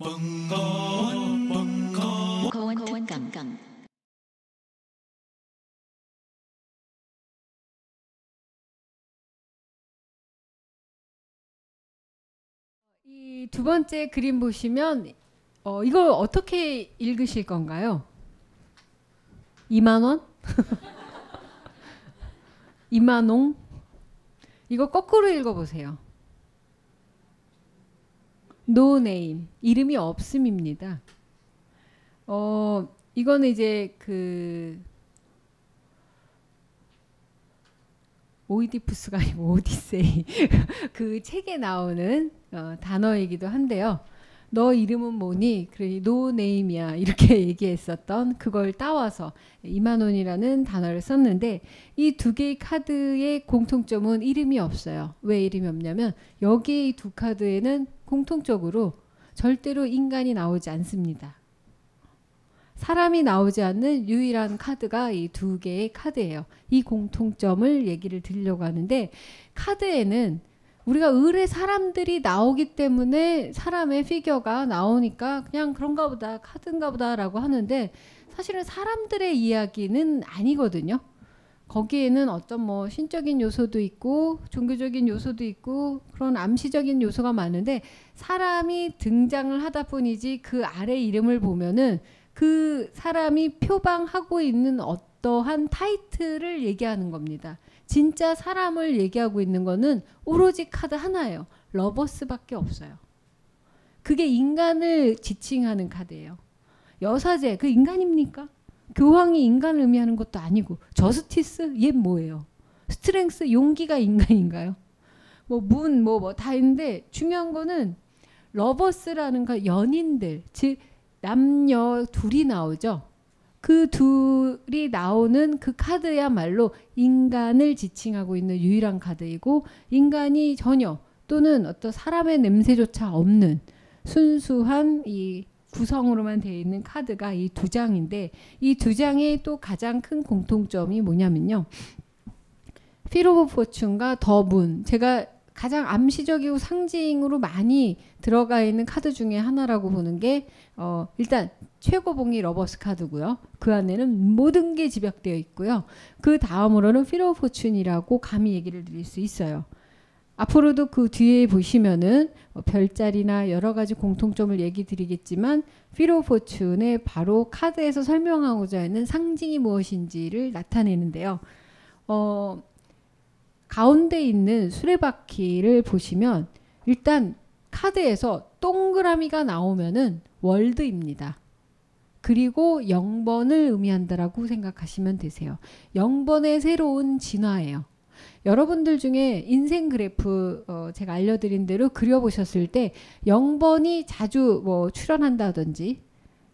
벙커원 특강. 이 두 번째 그림 보시면 이걸 어떻게 읽으실 건가요? 2만 원? 2만원? 이거 거꾸로 읽어보세요. No name. 이름이 없음입니다. 이거는 이제 오이디푸스가 아니고 오디세이 그 책에 나오는 단어이기도 한데요. 너 이름은 뭐니? 그래, no name이야 이렇게 얘기했었던 그걸 따와서 2만 원이라는 단어를 썼는데 이 두 개의 카드의 공통점은 이름이 없어요. 왜 이름이 없냐면 여기 이 두 카드에는 공통적으로 절대로 인간이 나오지 않습니다. 사람이 나오지 않는 유일한 카드가 이 두 개의 카드예요. 이 공통점을 얘기를 드리려고 하는데 카드에는 우리가 의뢰 사람들이 나오기 때문에 사람의 피규어가 나오니까 그냥 그런가 보다 카드인가 보다 라고 하는데 사실은 사람들의 이야기는 아니거든요. 거기에는 어떤 뭐 신적인 요소도 있고 종교적인 요소도 있고 그런 암시적인 요소가 많은데 사람이 등장을 하다 뿐이지 그 아래 이름을 보면은 그 사람이 표방하고 있는 어떠한 타이틀을 얘기하는 겁니다. 진짜 사람을 얘기하고 있는 거는 오로지 카드 하나예요. 러버스밖에 없어요. 그게 인간을 지칭하는 카드예요. 여사제, 그 인간입니까? 교황이 인간을 의미하는 것도 아니고 저스티스? 얘 뭐예요? 스트렝스, 용기가 인간인가요? 뭐 다 있는데 중요한 거는 러버스라는 거 연인들, 즉 남녀 둘이 나오죠. 그 둘이 나오는 그 카드야말로 인간을 지칭하고 있는 유일한 카드이고 인간이 전혀 또는 어떤 사람의 냄새조차 없는 순수한 이 구성으로만 되어 있는 카드가 이 두 장인데 이 두 장의 또 가장 큰 공통점이 뭐냐면요. 필 오브 포춘과 더 문, 제가 가장 암시적이고 상징으로 많이 들어가 있는 카드 중에 하나라고 보는 게 일단 최고봉이 러버스 카드고요. 그 안에는 모든 게 집약되어 있고요. 그 다음으로는 필 오브 포춘이라고 감히 얘기를 드릴 수 있어요. 앞으로도 그 뒤에 보시면은 별자리나 여러 가지 공통점을 얘기 드리겠지만 필 오브 포춘의 바로 카드에서 설명하고자 하는 상징이 무엇인지를 나타내는데요. 가운데 있는 수레바퀴를 보시면 일단 카드에서 동그라미가 나오면은 월드입니다. 그리고 0번을 의미한다라고 생각하시면 되세요. 0번의 새로운 진화예요. 여러분들 중에 인생 그래프 제가 알려드린 대로 그려보셨을 때 0번이 자주 뭐 출현한다든지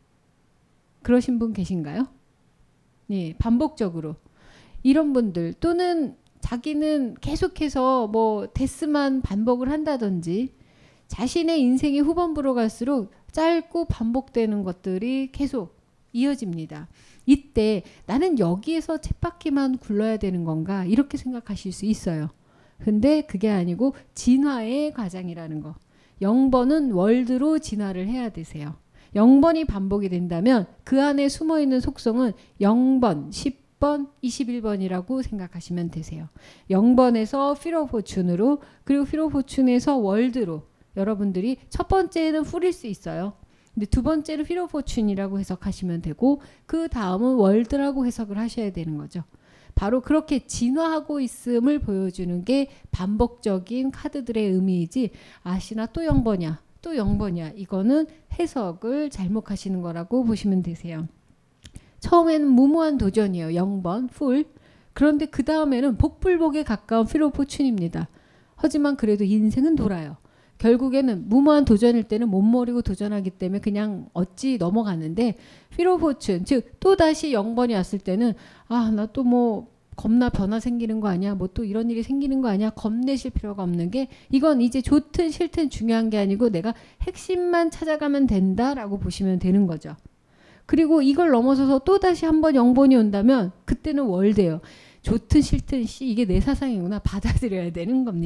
그러신 분 계신가요? 예, 반복적으로 이런 분들 또는 자기는 계속해서 뭐 데스만 반복을 한다든지 자신의 인생이 후반부로 갈수록 짧고 반복되는 것들이 계속 이어집니다. 이때 나는 여기에서 쳇바퀴만 굴러야 되는 건가 이렇게 생각하실 수 있어요. 근데 그게 아니고 진화의 과정이라는 거. 0번은 월드로 진화를 해야 되세요. 0번이 반복이 된다면 그 안에 숨어있는 속성은 0번, 10번, 21번이라고 생각하시면 되세요. 0번에서 필 오브 포춘으로 그리고 필 오브 포춘에서 월드로 여러분들이 첫 번째는 풀일 수 있어요. 근데 두 번째는 필 오브 포춘이라고 해석하시면 되고 그 다음은 월드라고 해석을 하셔야 되는 거죠. 바로 그렇게 진화하고 있음을 보여주는 게 반복적인 카드들의 의미이지 아시나 또 0번이야 또 0번이야 이거는 해석을 잘못하시는 거라고 보시면 되세요. 처음에는 무모한 도전이에요. 0번 풀. 그런데 그 다음에는 복불복에 가까운 필 오브 포춘입니다. 하지만 그래도 인생은 돌아요. 결국에는 무모한 도전일 때는 못 모르고 도전하기 때문에 그냥 어찌 넘어가는데 필 오브 포춘 즉 또다시 0번이 왔을 때는 아 나 또 뭐 겁나 변화 생기는 거 아니야 뭐 또 이런 일이 생기는 거 아니야 겁내실 필요가 없는 게 이건 이제 좋든 싫든 중요한 게 아니고 내가 핵심만 찾아가면 된다라고 보시면 되는 거죠. 그리고 이걸 넘어서서 또다시 한번 0번이 온다면 그때는 월드예요. 좋든 싫든 이게 내 사상이구나 받아들여야 되는 겁니다.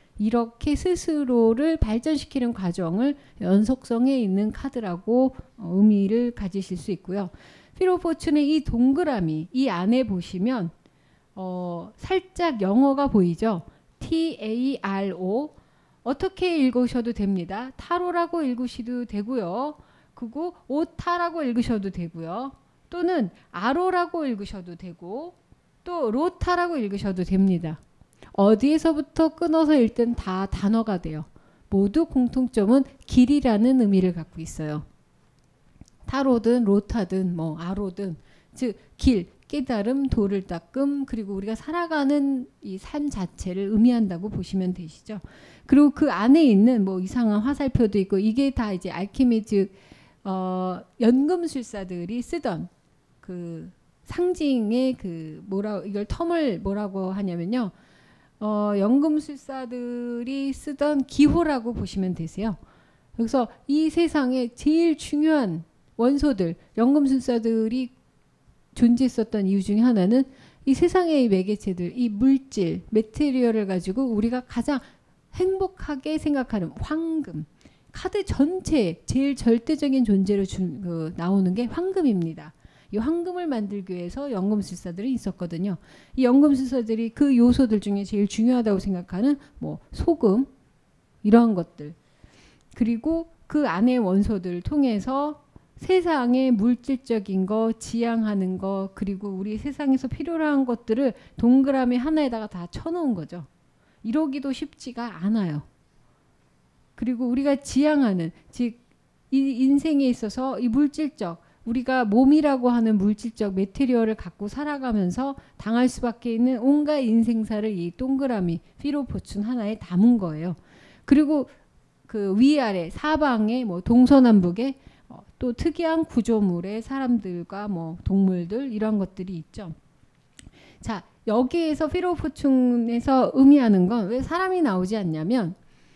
이렇게 스스로를 발전시키는 과정을 연속성에 있는 카드라고 의미를 가지실 수 있고요. 휠 오브 포춘의 이 동그라미 이 안에 보시면 살짝 영어가 보이죠. TARO 어떻게 읽으셔도 됩니다. 타로라고 읽으셔도 되고요. 그리고 오타라고 읽으셔도 되고요. 또는 아로라고 읽으셔도 되고 또 로타라고 읽으셔도 됩니다. 어디에서부터 끊어서 읽든 다 단어가 돼요. 모두 공통점은 길이라는 의미를 갖고 있어요. 타로든 로타든 뭐 아로든 즉 길, 깨달음, 도를 닦음 그리고 우리가 살아가는 이 삶 자체를 의미한다고 보시면 되시죠. 그리고 그 안에 있는 뭐 이상한 화살표도 있고 이게 다 이제 알키미즈 연금술사들이 쓰던 그 상징의 그 이걸 텀을 뭐라고 하냐면요. 연금술사들이 쓰던 기호라고 보시면 되세요. 그래서 이 세상에 제일 중요한 원소들, 연금술사들이 존재했었던 이유 중에 하나는 이 세상의 매개체들, 이 물질, 매테리얼을 가지고 우리가 가장 행복하게 생각하는 황금, 카드 전체에 제일 절대적인 존재로 나오는 게 황금입니다. 이 황금을 만들기 위해서 연금술사들이 있었거든요. 이 연금술사들이 그 요소들 중에 제일 중요하다고 생각하는 뭐 소금 이러한 것들 그리고 그 안의 원소들을 통해서 세상의 물질적인 거, 지향하는 거 그리고 우리 세상에서 필요로 한 것들을 동그라미 하나에다가 다 쳐놓은 거죠. 이러기도 쉽지가 않아요. 그리고 우리가 지향하는 즉 이 인생에 있어서 이 물질적 우리가 몸이라고 하는 물질적 매테리얼을 갖고 살아가면서 당할 수밖에 있는 온갖 인생사를 이 동그라미 휠 오브 포춘 하나에 담은 거예요. 그리고 그 위아래 사방에 뭐 동서남북에 또 특이한 구조물의 사람들과 뭐 동물들 이런 것들이 있죠. 자 여기에서 휠 오브 포춘에서 의미하는 건 왜 사람이 나오지 않냐면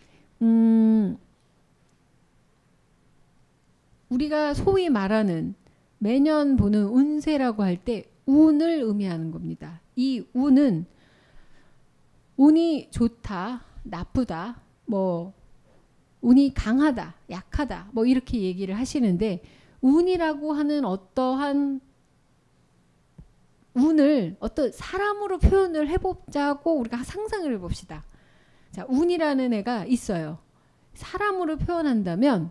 우리가 소위 말하는 매년 보는 운세라고 할 때 운을 의미하는 겁니다. 이 운은 운이 좋다, 나쁘다, 뭐 운이 강하다, 약하다, 뭐 이렇게 얘기를 하시는데 운이라고 하는 어떠한 운을 어떤 사람으로 표현을 해보자고 우리가 상상을 해봅시다. 자, 운이라는 애가 있어요. 사람으로 표현한다면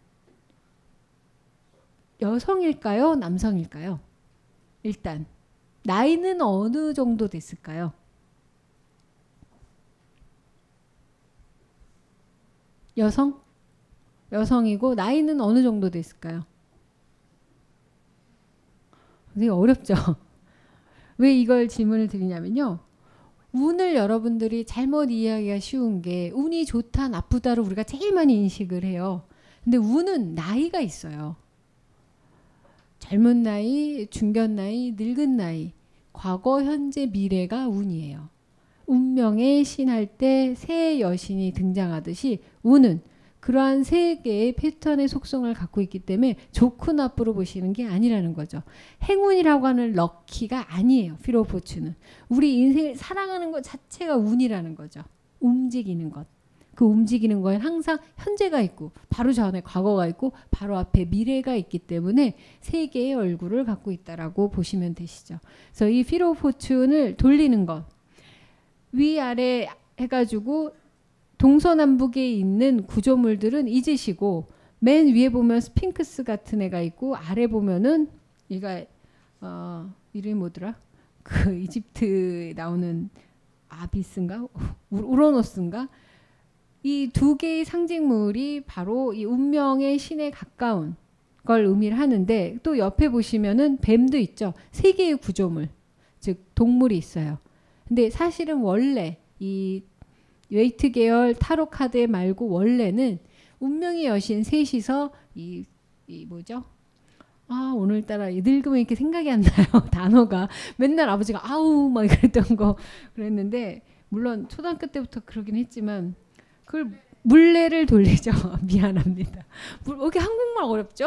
여성일까요? 남성일까요? 일단 나이는 어느 정도 됐을까요? 여성이고 나이는 어느 정도 됐을까요? 되게 어렵죠. 왜 이걸 질문을 드리냐면요. 운을 여러분들이 잘못 이해하기가 쉬운 게 운이 좋다 나쁘다를 우리가 제일 많이 인식을 해요. 근데 운은 나이가 있어요. 젊은 나이, 중견 나이, 늙은 나이, 과거, 현재, 미래가 운이에요. 운명의 신 할 때 새 여신이 등장하듯이 운은 그러한 세 개의 패턴의 속성을 갖고 있기 때문에 좋고 나쁘로 보시는 게 아니라는 거죠. 행운이라고 하는 럭키가 아니에요. 휠 오브 포춘은. 우리 인생을 살아가는 것 자체가 운이라는 거죠. 움직이는 것. 그 움직이는 거에 항상 현재가 있고 바로 전에 과거가 있고 바로 앞에 미래가 있기 때문에 세 개의 얼굴을 갖고 있다라고 보시면 되시죠. 그래서 이 휠 오브 포춘을 돌리는 것. 위아래 해가지고 동서남북에 있는 구조물들은 잊으시고 맨 위에 보면 스핑크스 같은 애가 있고 아래 보면은 얘가 이름이 뭐더라? 그 이집트에 나오는 아비스인가? 우라노스인가? 이 두 개의 상징물이 바로 이 운명의 신에 가까운 걸 의미를 하는데 또 옆에 보시면은 뱀도 있죠. 세 개의 구조물, 즉 동물이 있어요. 근데 사실은 원래 이 웨이트 계열 타로 카드 말고 원래는 운명의 여신 셋이서 이 뭐죠? 아 오늘따라 늙으면 이렇게 생각이 안 나요. 단어가 맨날 아버지가 아우 막 그랬던 거 그랬는데 물론 초등학교 때부터 그러긴 했지만 그걸 물레를 돌리죠. 미안합니다. 왜 이렇게 한국말 어렵죠?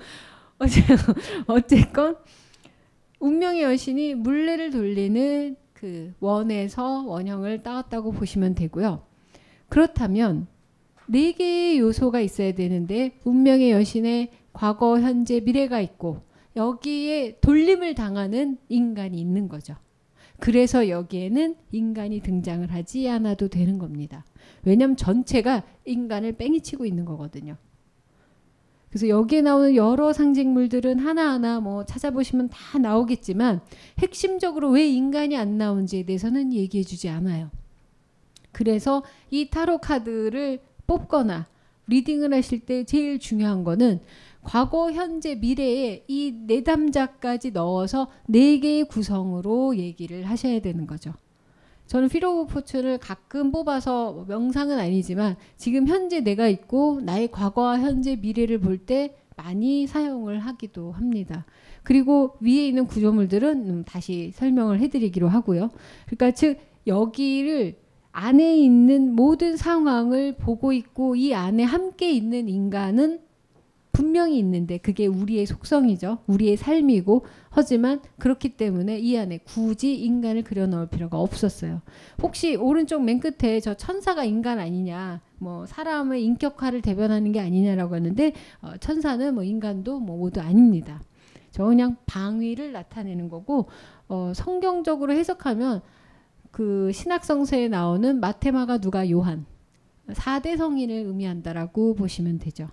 어쨌건 운명의 여신이 물레를 돌리는 그 원에서 원형을 따왔다고 보시면 되고요. 그렇다면 네 개의 요소가 있어야 되는데 운명의 여신에 과거, 현재, 미래가 있고 여기에 돌림을 당하는 인간이 있는 거죠. 그래서 여기에는 인간이 등장을 하지 않아도 되는 겁니다. 왜냐하면 전체가 인간을 뺑이치고 있는 거거든요. 그래서 여기에 나오는 여러 상징물들은 하나하나 뭐 찾아보시면 다 나오겠지만 핵심적으로 왜 인간이 안 나온지에 대해서는 얘기해 주지 않아요. 그래서 이 타로 카드를 뽑거나 리딩을 하실 때 제일 중요한 거는 과거, 현재, 미래에 이 내담자까지 넣어서 4개의 구성으로 얘기를 하셔야 되는 거죠. 저는 휠 오브 포춘을 가끔 뽑아서 명상은 아니지만 지금 현재 내가 있고 나의 과거와 현재, 미래를 볼 때 많이 사용을 하기도 합니다. 그리고 위에 있는 구조물들은 다시 설명을 해드리기로 하고요. 그러니까 즉 여기를 안에 있는 모든 상황을 보고 있고 이 안에 함께 있는 인간은 분명히 있는데 그게 우리의 속성이죠. 우리의 삶이고 하지만 그렇기 때문에 이 안에 굳이 인간을 그려넣을 필요가 없었어요. 혹시 오른쪽 맨 끝에 저 천사가 인간 아니냐 뭐 사람의 인격화를 대변하는 게 아니냐라고 하는데 천사는 뭐 인간도 뭐 모두 아닙니다. 저 그냥 방위를 나타내는 거고 성경적으로 해석하면 그 신약성서에 나오는 마테마가 누가 요한 4대 성인을 의미한다라고 보시면 되죠.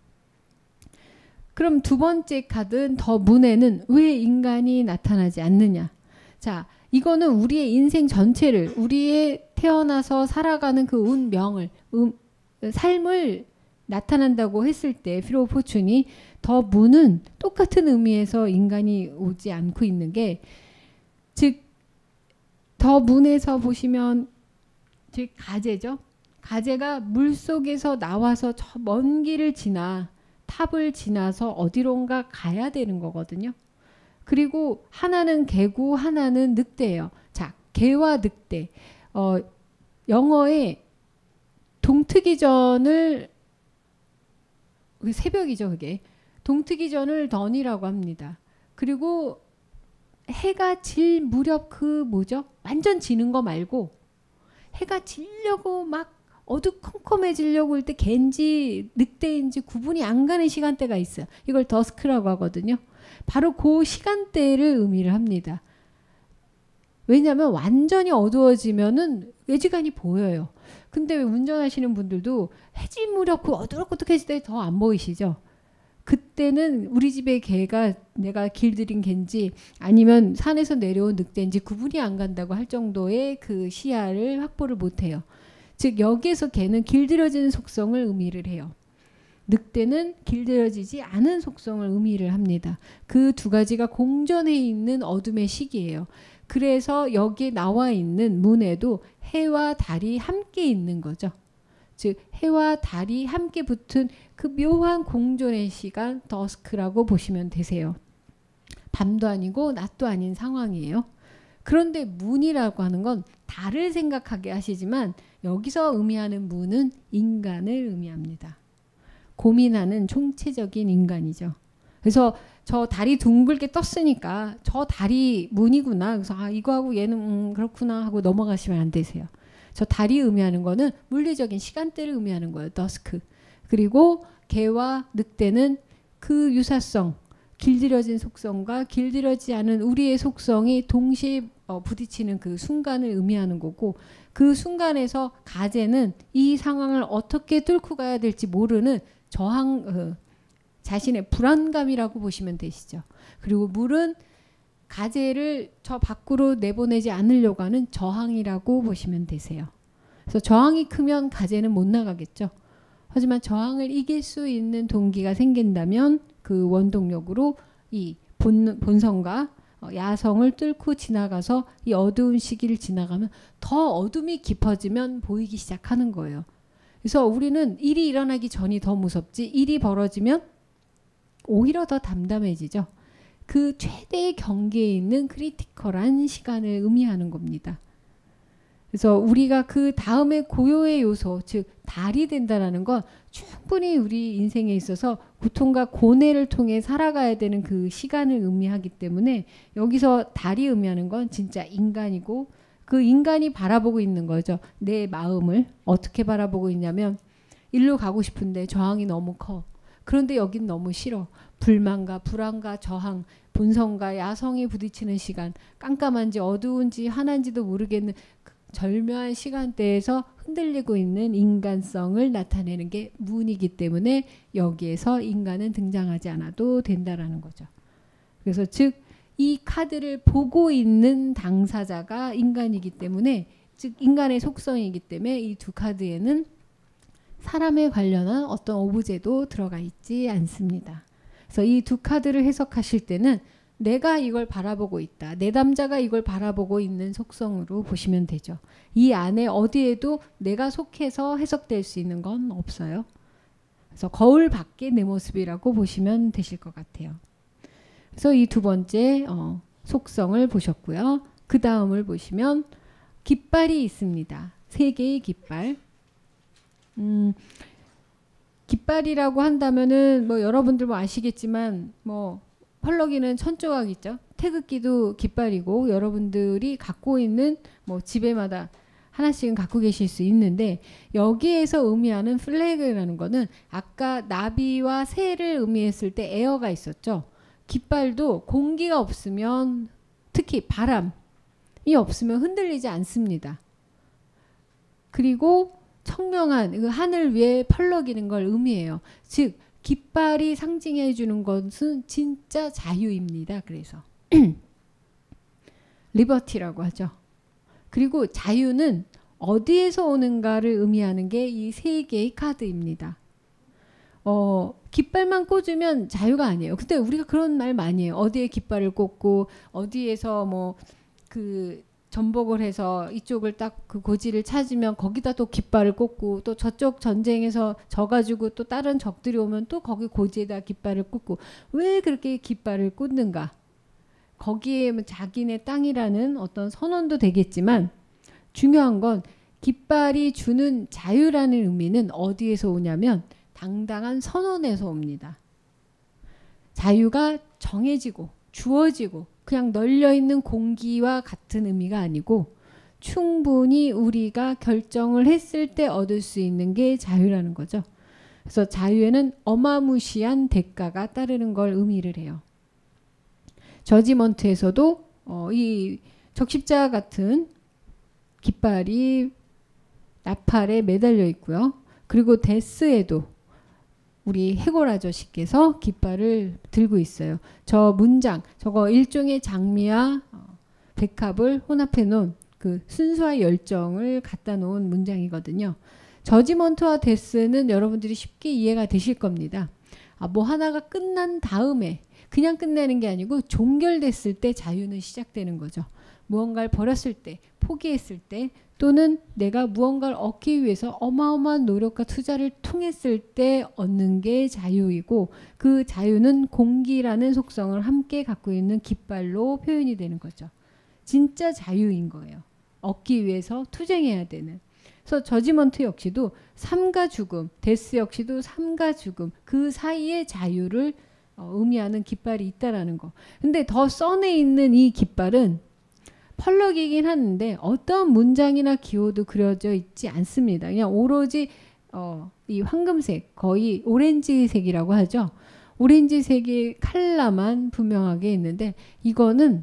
그럼 두 번째 카드는 더 문에는 왜 인간이 나타나지 않느냐. 자, 이거는 우리의 인생 전체를 우리의 태어나서 살아가는 그 운명을 삶을 나타난다고 했을 때 휠 오브 포춘이 더 문은 똑같은 의미에서 인간이 오지 않고 있는 게 즉 더 문에서 보시면 즉 가제죠. 가제가 물속에서 나와서 저 먼 길을 지나 탑을 지나서 어디론가 가야 되는 거거든요. 그리고 하나는 개고 하나는 늑대예요. 자, 개와 늑대. 영어에 동트기전을 새벽이죠, 그게. 동트기전을 던이라고 합니다. 그리고 해가 질 무렵 그 뭐죠? 완전 지는 거 말고 해가 지려고 막 어두컴컴해지려고 할 때 갠지 늑대인지 구분이 안 가는 시간대가 있어요. 이걸 더스크라고 하거든요. 바로 그 시간대를 의미를 합니다. 왜냐하면 완전히 어두워지면은 외지간이 보여요. 근데 왜 운전하시는 분들도 해질 무렵 그 어두컴컴해질 때 더 안 보이시죠? 그때는 우리 집의 개가 내가 길들인 개인지 아니면 산에서 내려온 늑대인지 구분이 안 간다고 할 정도의 그 시야를 확보를 못해요. 즉 여기에서 개는 길들여지는 속성을 의미를 해요. 늑대는 길들여지지 않은 속성을 의미를 합니다. 그 두 가지가 공존해 있는 어둠의 시기예요. 그래서 여기에 나와 있는 문에도 해와 달이 함께 있는 거죠. 즉 해와 달이 함께 붙은 그 묘한 공존의 시간 더스크라고 보시면 되세요. 밤도 아니고 낮도 아닌 상황이에요. 그런데 문이라고 하는 건 달을 생각하게 하시지만 여기서 의미하는 문은 인간을 의미합니다. 고민하는 총체적인 인간이죠. 그래서 저 달이 둥글게 떴으니까 저 달이 문이구나. 그래서 아 이거하고 얘는 그렇구나 하고 넘어가시면 안 되세요. 저 달이 의미하는 거는 물리적인 시간대를 의미하는 거예요. 더스크. 그리고 개와 늑대는 그 유사성, 길들여진 속성과 길들여지지 않은 우리의 속성이 동시에 부딪히는 그 순간을 의미하는 거고 그 순간에서 가제는 이 상황을 어떻게 뚫고 가야 될지 모르는 저항, 자신의 불안감이라고 보시면 되시죠. 그리고 물은 가제를 저 밖으로 내보내지 않으려고 하는 저항이라고 보시면 되세요. 그래서 저항이 크면 가제는 못 나가겠죠. 하지만 저항을 이길 수 있는 동기가 생긴다면 그 원동력으로 이 본성과 야성을 뚫고 지나가서 이 어두운 시기를 지나가면 더 어둠이 깊어지면 보이기 시작하는 거예요. 그래서 우리는 일이 일어나기 전이 더 무섭지 일이 벌어지면 오히려 더 담담해지죠. 그 최대의 경계에 있는 크리티컬한 시간을 의미하는 겁니다. 그래서 우리가 그 다음에 고요의 요소, 즉 달이 된다는 건 충분히 우리 인생에 있어서 고통과 고뇌를 통해 살아가야 되는 그 시간을 의미하기 때문에 여기서 달이 의미하는 건 진짜 인간이고 그 인간이 바라보고 있는 거죠. 내 마음을 어떻게 바라보고 있냐면 일로 가고 싶은데 저항이 너무 커. 그런데 여긴 너무 싫어. 불만과 불안과 저항, 본성과 야성이 부딪히는 시간, 깜깜한지 어두운지 환한지도 모르겠는 그 절묘한 시간대에서 흔들리고 있는 인간성을 나타내는 게 문이기 때문에 여기에서 인간은 등장하지 않아도 된다라는 거죠. 그래서 즉 이 카드를 보고 있는 당사자가 인간이기 때문에, 즉 인간의 속성이기 때문에 이 두 카드에는 사람에 관련한 어떤 오브제도 들어가 있지 않습니다. 그래서 이 두 카드를 해석하실 때는 내가 이걸 바라보고 있다, 내담자가 이걸 바라보고 있는 속성으로 보시면 되죠. 이 안에 어디에도 내가 속해서 해석될 수 있는 건 없어요. 그래서 거울 밖의 내 모습이라고 보시면 되실 것 같아요. 그래서 이 두 번째 속성을 보셨고요. 그 다음을 보시면 깃발이 있습니다. 세 개의 깃발. 깃발이라고 한다면은 뭐 여러분들 뭐 아시겠지만 뭐 펄럭이는 천조각 있죠. 태극기도 깃발이고 여러분들이 갖고 있는 뭐 집에마다 하나씩은 갖고 계실 수 있는데, 여기에서 의미하는 플래그라는 거는 아까 나비와 새를 의미했을 때 에어가 있었죠. 깃발도 공기가 없으면, 특히 바람이 없으면 흔들리지 않습니다. 그리고 청명한 그 하늘 위에 펄럭이는 걸 의미해요. 즉 깃발이 상징해 주는 것은 진짜 자유입니다. 그래서 리버티라고 하죠. 그리고 자유는 어디에서 오는가를 의미하는 게 이 세 개의 카드입니다. 깃발만 꽂으면 자유가 아니에요. 근데 우리가 그런 말 많이 해요. 어디에 깃발을 꽂고 어디에서 뭐 그 전복을 해서 이쪽을 딱 그 고지를 찾으면 거기다 또 깃발을 꽂고, 또 저쪽 전쟁에서 져가지고 또 다른 적들이 오면 또 거기 고지에다 깃발을 꽂고, 왜 그렇게 깃발을 꽂는가? 거기에 자기네 땅이라는 어떤 선언도 되겠지만, 중요한 건 깃발이 주는 자유라는 의미는 어디에서 오냐면 당당한 선언에서 옵니다. 자유가 정해지고 주어지고 그냥 널려있는 공기와 같은 의미가 아니고, 충분히 우리가 결정을 했을 때 얻을 수 있는 게 자유라는 거죠. 그래서 자유에는 어마무시한 대가가 따르는 걸 의미를 해요. 저지먼트에서도 이 적십자 같은 깃발이 나팔에 매달려 있고요. 그리고 데스에도 우리 해골 아저씨께서 깃발을 들고 있어요. 저 문장, 저거 일종의 장미와 백합을 혼합해 놓은 그 순수한 열정을 갖다 놓은 문장이거든요. 저지먼트와 데스는 여러분들이 쉽게 이해가 되실 겁니다. 뭐 하나가 끝난 다음에, 그냥 끝내는 게 아니고 종결됐을 때 자유는 시작되는 거죠. 무언가를 버렸을 때, 포기했을 때, 또는 내가 무언가를 얻기 위해서 어마어마한 노력과 투자를 통했을 때 얻는 게 자유이고, 그 자유는 공기라는 속성을 함께 갖고 있는 깃발로 표현이 되는 거죠. 진짜 자유인 거예요. 얻기 위해서 투쟁해야 되는. 그래서 저지먼트 역시도 삶과 죽음, 데스 역시도 삶과 죽음, 그 사이에 자유를 의미하는 깃발이 있다라는 거. 근데 더 썬에 있는 이 깃발은 펄럭이긴 하는데 어떤 문장이나 기호도 그려져 있지 않습니다. 그냥 오로지 이 황금색, 거의 오렌지색이라고 하죠. 오렌지색의 칼라만 분명하게 있는데, 이거는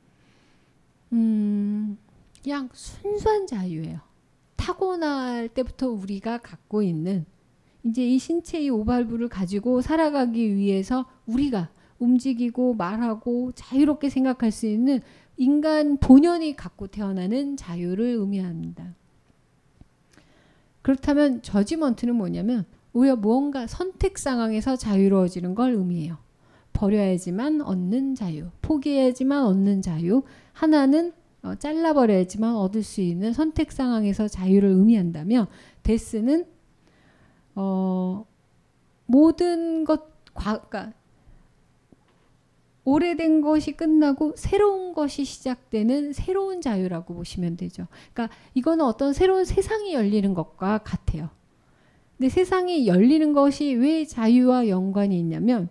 그냥 순수한 자유예요. 타고날 때부터 우리가 갖고 있는, 이제 이 신체의 오발부를 가지고 살아가기 위해서 우리가 움직이고 말하고 자유롭게 생각할 수 있는 인간 본연이 갖고 태어나는 자유를 의미합니다. 그렇다면 저지먼트는 뭐냐면 오히려 무언가 선택 상황에서 자유로워지는 걸 의미해요. 버려야지만 얻는 자유, 포기해야지만 얻는 자유, 하나는 잘라버려야지만 얻을 수 있는 선택 상황에서 자유를 의미한다면, 데스는 모든 그러니까 오래된 것이 끝나고 새로운 것이 시작되는 새로운 자유라고 보시면 되죠. 그러니까 이거는 어떤 새로운 세상이 열리는 것과 같아요. 근데 세상이 열리는 것이 왜 자유와 연관이 있냐면,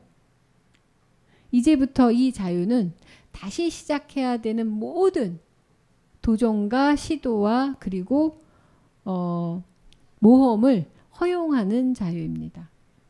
이제부터 이 자유는 다시 시작해야 되는 모든 도전과 시도와 그리고 모험을 허용하는 자유입니다.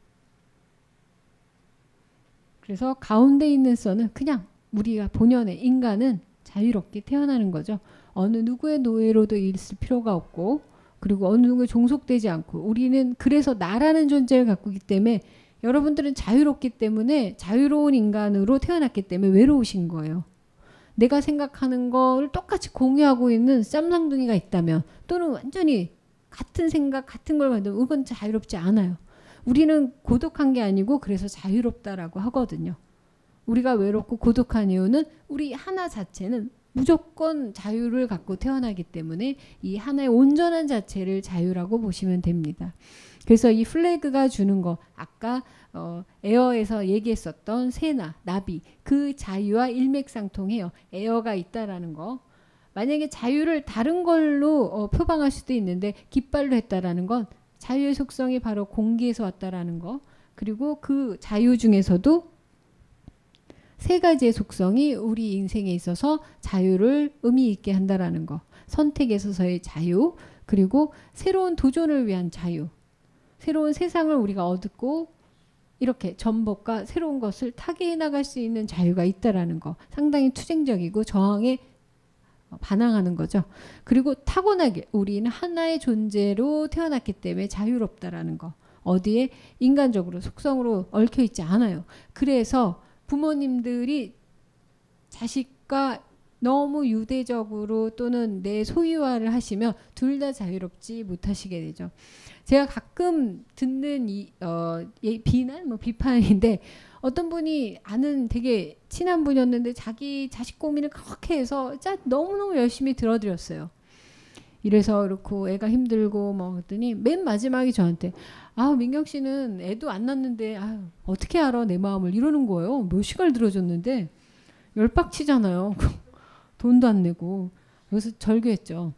그래서 가운데 있는 선은 그냥 우리가 본연의 인간은 자유롭게 태어나는 거죠. 어느 누구의 노예로도 있을 필요가 없고 그리고 어느 누구에 종속되지 않고 우리는 그래서 나라는 존재를 갖고 있기 때문에 여러분들은 자유롭기 때문에 자유로운 인간으로 태어났기 때문에 외로우신 거예요. 내가 생각하는 걸 똑같이 공유하고 있는 쌈쌍둥이가 있다면 또는 완전히 같은 생각 같은 걸 만들면 이건 자유롭지 않아요. 우리는 고독한 게 아니고 그래서 자유롭다라고 하거든요. 우리가 외롭고 고독한 이유는 우리 하나 자체는 무조건 자유를 갖고 태어나기 때문에 이 하나의 온전한 자체를 자유라고 보시면 됩니다. 그래서 이 플래그가 주는 거 아까 에어에서 얘기했었던 새나 나비 그 자유와 일맥상통해요. 에어가 있다라는 거. 만약에 자유를 다른 걸로 표방할 수도 있는데 깃발로 했다라는 건 자유의 속성이 바로 공기에서 왔다라는 거. 그리고 그 자유 중에서도 세 가지의 속성이 우리 인생에 있어서 자유를 의미 있게 한다라는 거. 선택에서의 자유, 그리고 새로운 도전을 위한 자유. 새로운 세상을 우리가 얻고 이렇게 전복과 새로운 것을 타개해 나갈 수 있는 자유가 있다라는 거. 상당히 투쟁적이고 저항에 반항하는 거죠. 그리고 타고나게 우리는 하나의 존재로 태어났기 때문에 자유롭다라는 거. 어디에 인간적으로 속성으로 얽혀 있지 않아요. 그래서 부모님들이 자식과 너무 유대적으로 또는 내 소유화를 하시면 둘 다 자유롭지 못하시게 되죠. 제가 가끔 듣는 비난, 비판인데 어떤 분이 아는 되게 친한 분이었는데 자기 자식 고민을 그렇게 해서 너무너무 열심히 들어드렸어요. 이래서 그렇고 애가 힘들고 그랬더니 맨 마지막에 저한테 민경 씨는 애도 안 낳는데 어떻게 알아 내 마음을 이러는 거예요. 몇 시간을 들어줬는데 열빡치잖아요. 돈도 안 내고. 그래서 절규했죠.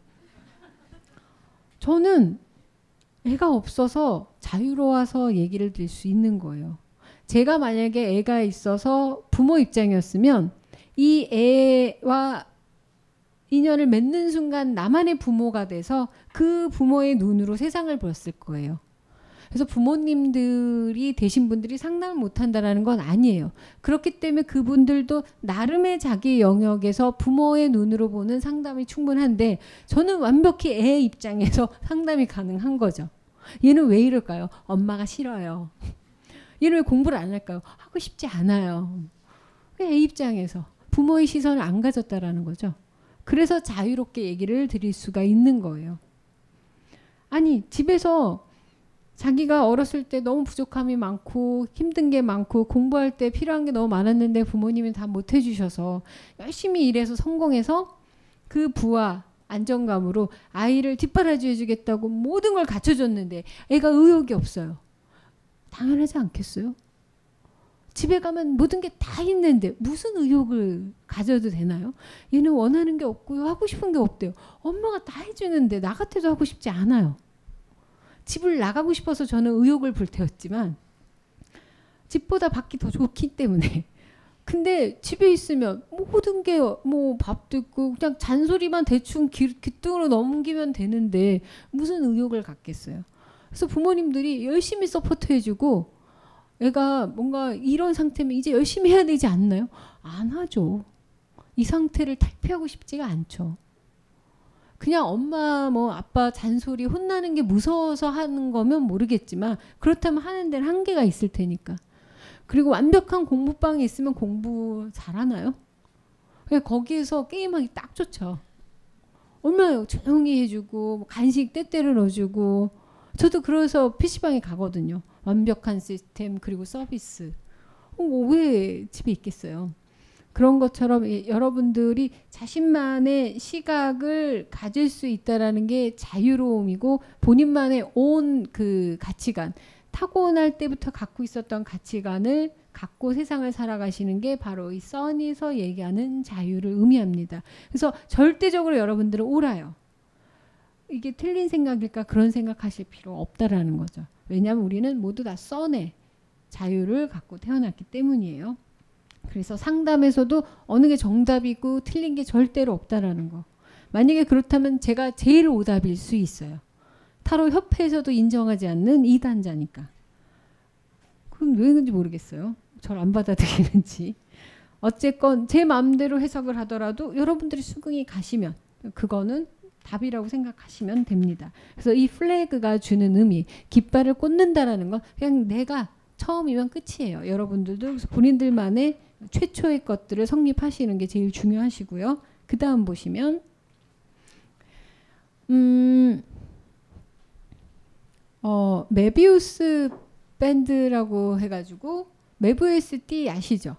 저는 애가 없어서 자유로워서 얘기를 드릴 수 있는 거예요. 제가 만약에 애가 있어서 부모 입장이었으면 이 애와 인연을 맺는 순간 나만의 부모가 돼서 그 부모의 눈으로 세상을 보았을 거예요. 그래서 부모님들이 되신 분들이 상담을 못한다는 건 아니에요. 그렇기 때문에 그분들도 나름의 자기 영역에서 부모의 눈으로 보는 상담이 충분한데 저는 완벽히 애 입장에서 상담이 가능한 거죠. 얘는 왜 이럴까요? 엄마가 싫어요. 얘는 왜 공부를 안 할까요? 하고 싶지 않아요. 애 입장에서 부모의 시선을 안 가졌다라는 거죠. 그래서 자유롭게 얘기를 드릴 수가 있는 거예요. 아니 집에서 자기가 어렸을 때 너무 부족함이 많고 힘든 게 많고 공부할 때 필요한 게 너무 많았는데 부모님이 다 못 해주셔서 열심히 일해서 성공해서 그 부와 안정감으로 아이를 뒷바라지 해주겠다고 모든 걸 갖춰줬는데 애가 의욕이 없어요. 당연하지 않겠어요? 집에 가면 모든 게 다 있는데 무슨 의욕을 가져도 되나요? 얘는 원하는 게 없고요. 하고 싶은 게 없대요. 엄마가 다 해주는데 나 같아도 하고 싶지 않아요. 집을 나가고 싶어서 저는 의욕을 불태웠지만 집보다 밖이 더 좋기 때문에 근데 집에 있으면 모든 게 밥도 있고 그냥 잔소리만 대충 귀뚱으로 넘기면 되는데 무슨 의욕을 갖겠어요. 그래서 부모님들이 열심히 서포트해주고 애가 뭔가 이런 상태면 이제 열심히 해야 되지 않나요? 안 하죠. 이 상태를 탈피하고 싶지가 않죠. 그냥 엄마 아빠 잔소리 혼나는 게 무서워서 하는 거면 모르겠지만 그렇다면 하는 데는 한계가 있을 테니까. 그리고 완벽한 공부방이 있으면 공부 잘하나요? 그냥 거기에서 게임하기 딱 좋죠. 얼마나 조용히 해주고 간식 때때로 넣어주고 저도 그래서 PC방에 가거든요. 완벽한 시스템 그리고 서비스. 왜 집에 있겠어요? 그런 것처럼 여러분들이 자신만의 시각을 가질 수 있다라는 게 자유로움이고 본인만의 온 그 가치관 타고날 때부터 갖고 있었던 가치관을 갖고 세상을 살아가시는 게 바로 이 써니에서 얘기하는 자유를 의미합니다. 그래서 절대적으로 여러분들은 옳아요. 이게 틀린 생각일까 그런 생각하실 필요 없다라는 거죠. 왜냐하면 우리는 모두 다 써네 자유를 갖고 태어났기 때문이에요. 그래서 상담에서도 어느 게 정답이고 틀린 게 절대로 없다라는 거. 만약에 그렇다면 제가 제일 오답일 수 있어요. 타로 협회에서도 인정하지 않는 이단자니까. 그럼 왜 그런지 모르겠어요. 절 안 받아들이는지. 어쨌건 제 마음대로 해석을 하더라도 여러분들이 수긍이 가시면 그거는 답이라고 생각하시면 됩니다. 그래서 이 플래그가 주는 의미, 깃발을 꽂는다라는 건 그냥 내가 처음이면 끝이에요. 여러분들도 그래서 본인들만의 최초의 것들을 성립하시는 게 제일 중요하시고요. 그 다음 보시면 메비우스 밴드라고 해가지고 메비우스 띠 아시죠?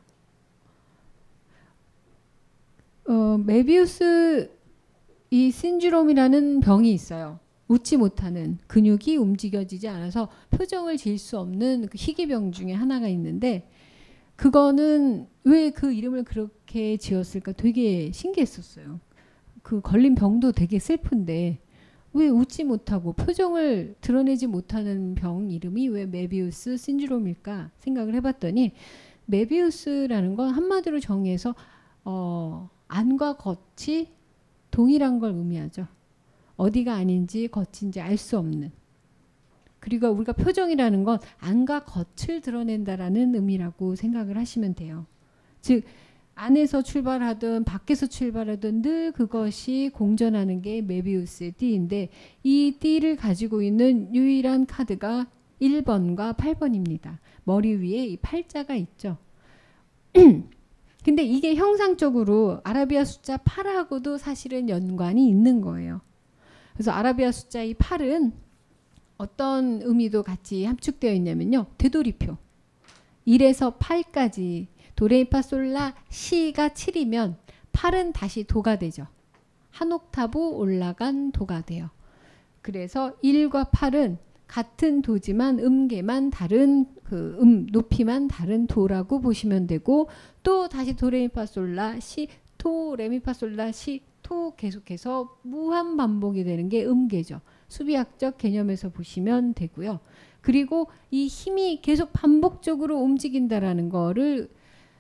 메비우스 이 신드롬이라는 병이 있어요. 웃지 못하는, 근육이 움직여지지 않아서 표정을 지을 수 없는 그 희귀병 중에 하나가 있는데, 그거는 왜 그 이름을 그렇게 지었을까 되게 신기했었어요. 그 걸린 병도 되게 슬픈데 왜 웃지 못하고 표정을 드러내지 못하는 병 이름이 왜 메비우스 신드롬일까 생각을 해봤더니, 메비우스라는 건 한마디로 정의해서 안과 겉이 동일한 걸 의미하죠. 어디가 아닌지 겉인지 알 수 없는. 그리고 우리가 표정이라는 건 안과 겉을 드러낸다라는 의미라고 생각을 하시면 돼요. 즉 안에서 출발하든 밖에서 출발하든 늘 그것이 공존하는 게 메비우스의 띠인데, 이 띠를 가지고 있는 유일한 카드가 1번과 8번입니다. 머리 위에 이 팔자가 있죠. 근데 이게 형상적으로 아라비아 숫자 8하고도 사실은 연관이 있는 거예요. 그래서 아라비아 숫자 이 8은 어떤 의미도 같이 함축되어 있냐면요. 되돌이표. 1에서 8까지 도레미파솔라 시가 7이면 8은 다시 도가 되죠. 한 옥타브 올라간 도가 돼요. 그래서 1과 8은 같은 도지만 음계만 다른 높이만 다른 도라고 보시면 되고, 또 다시 도레미파솔라 시, 토, 레미파솔라 시, 토 계속해서 무한 반복이 되는 게 음계죠. 수비학적 개념에서 보시면 되고요. 그리고 이 힘이 계속 반복적으로 움직인다라는 거를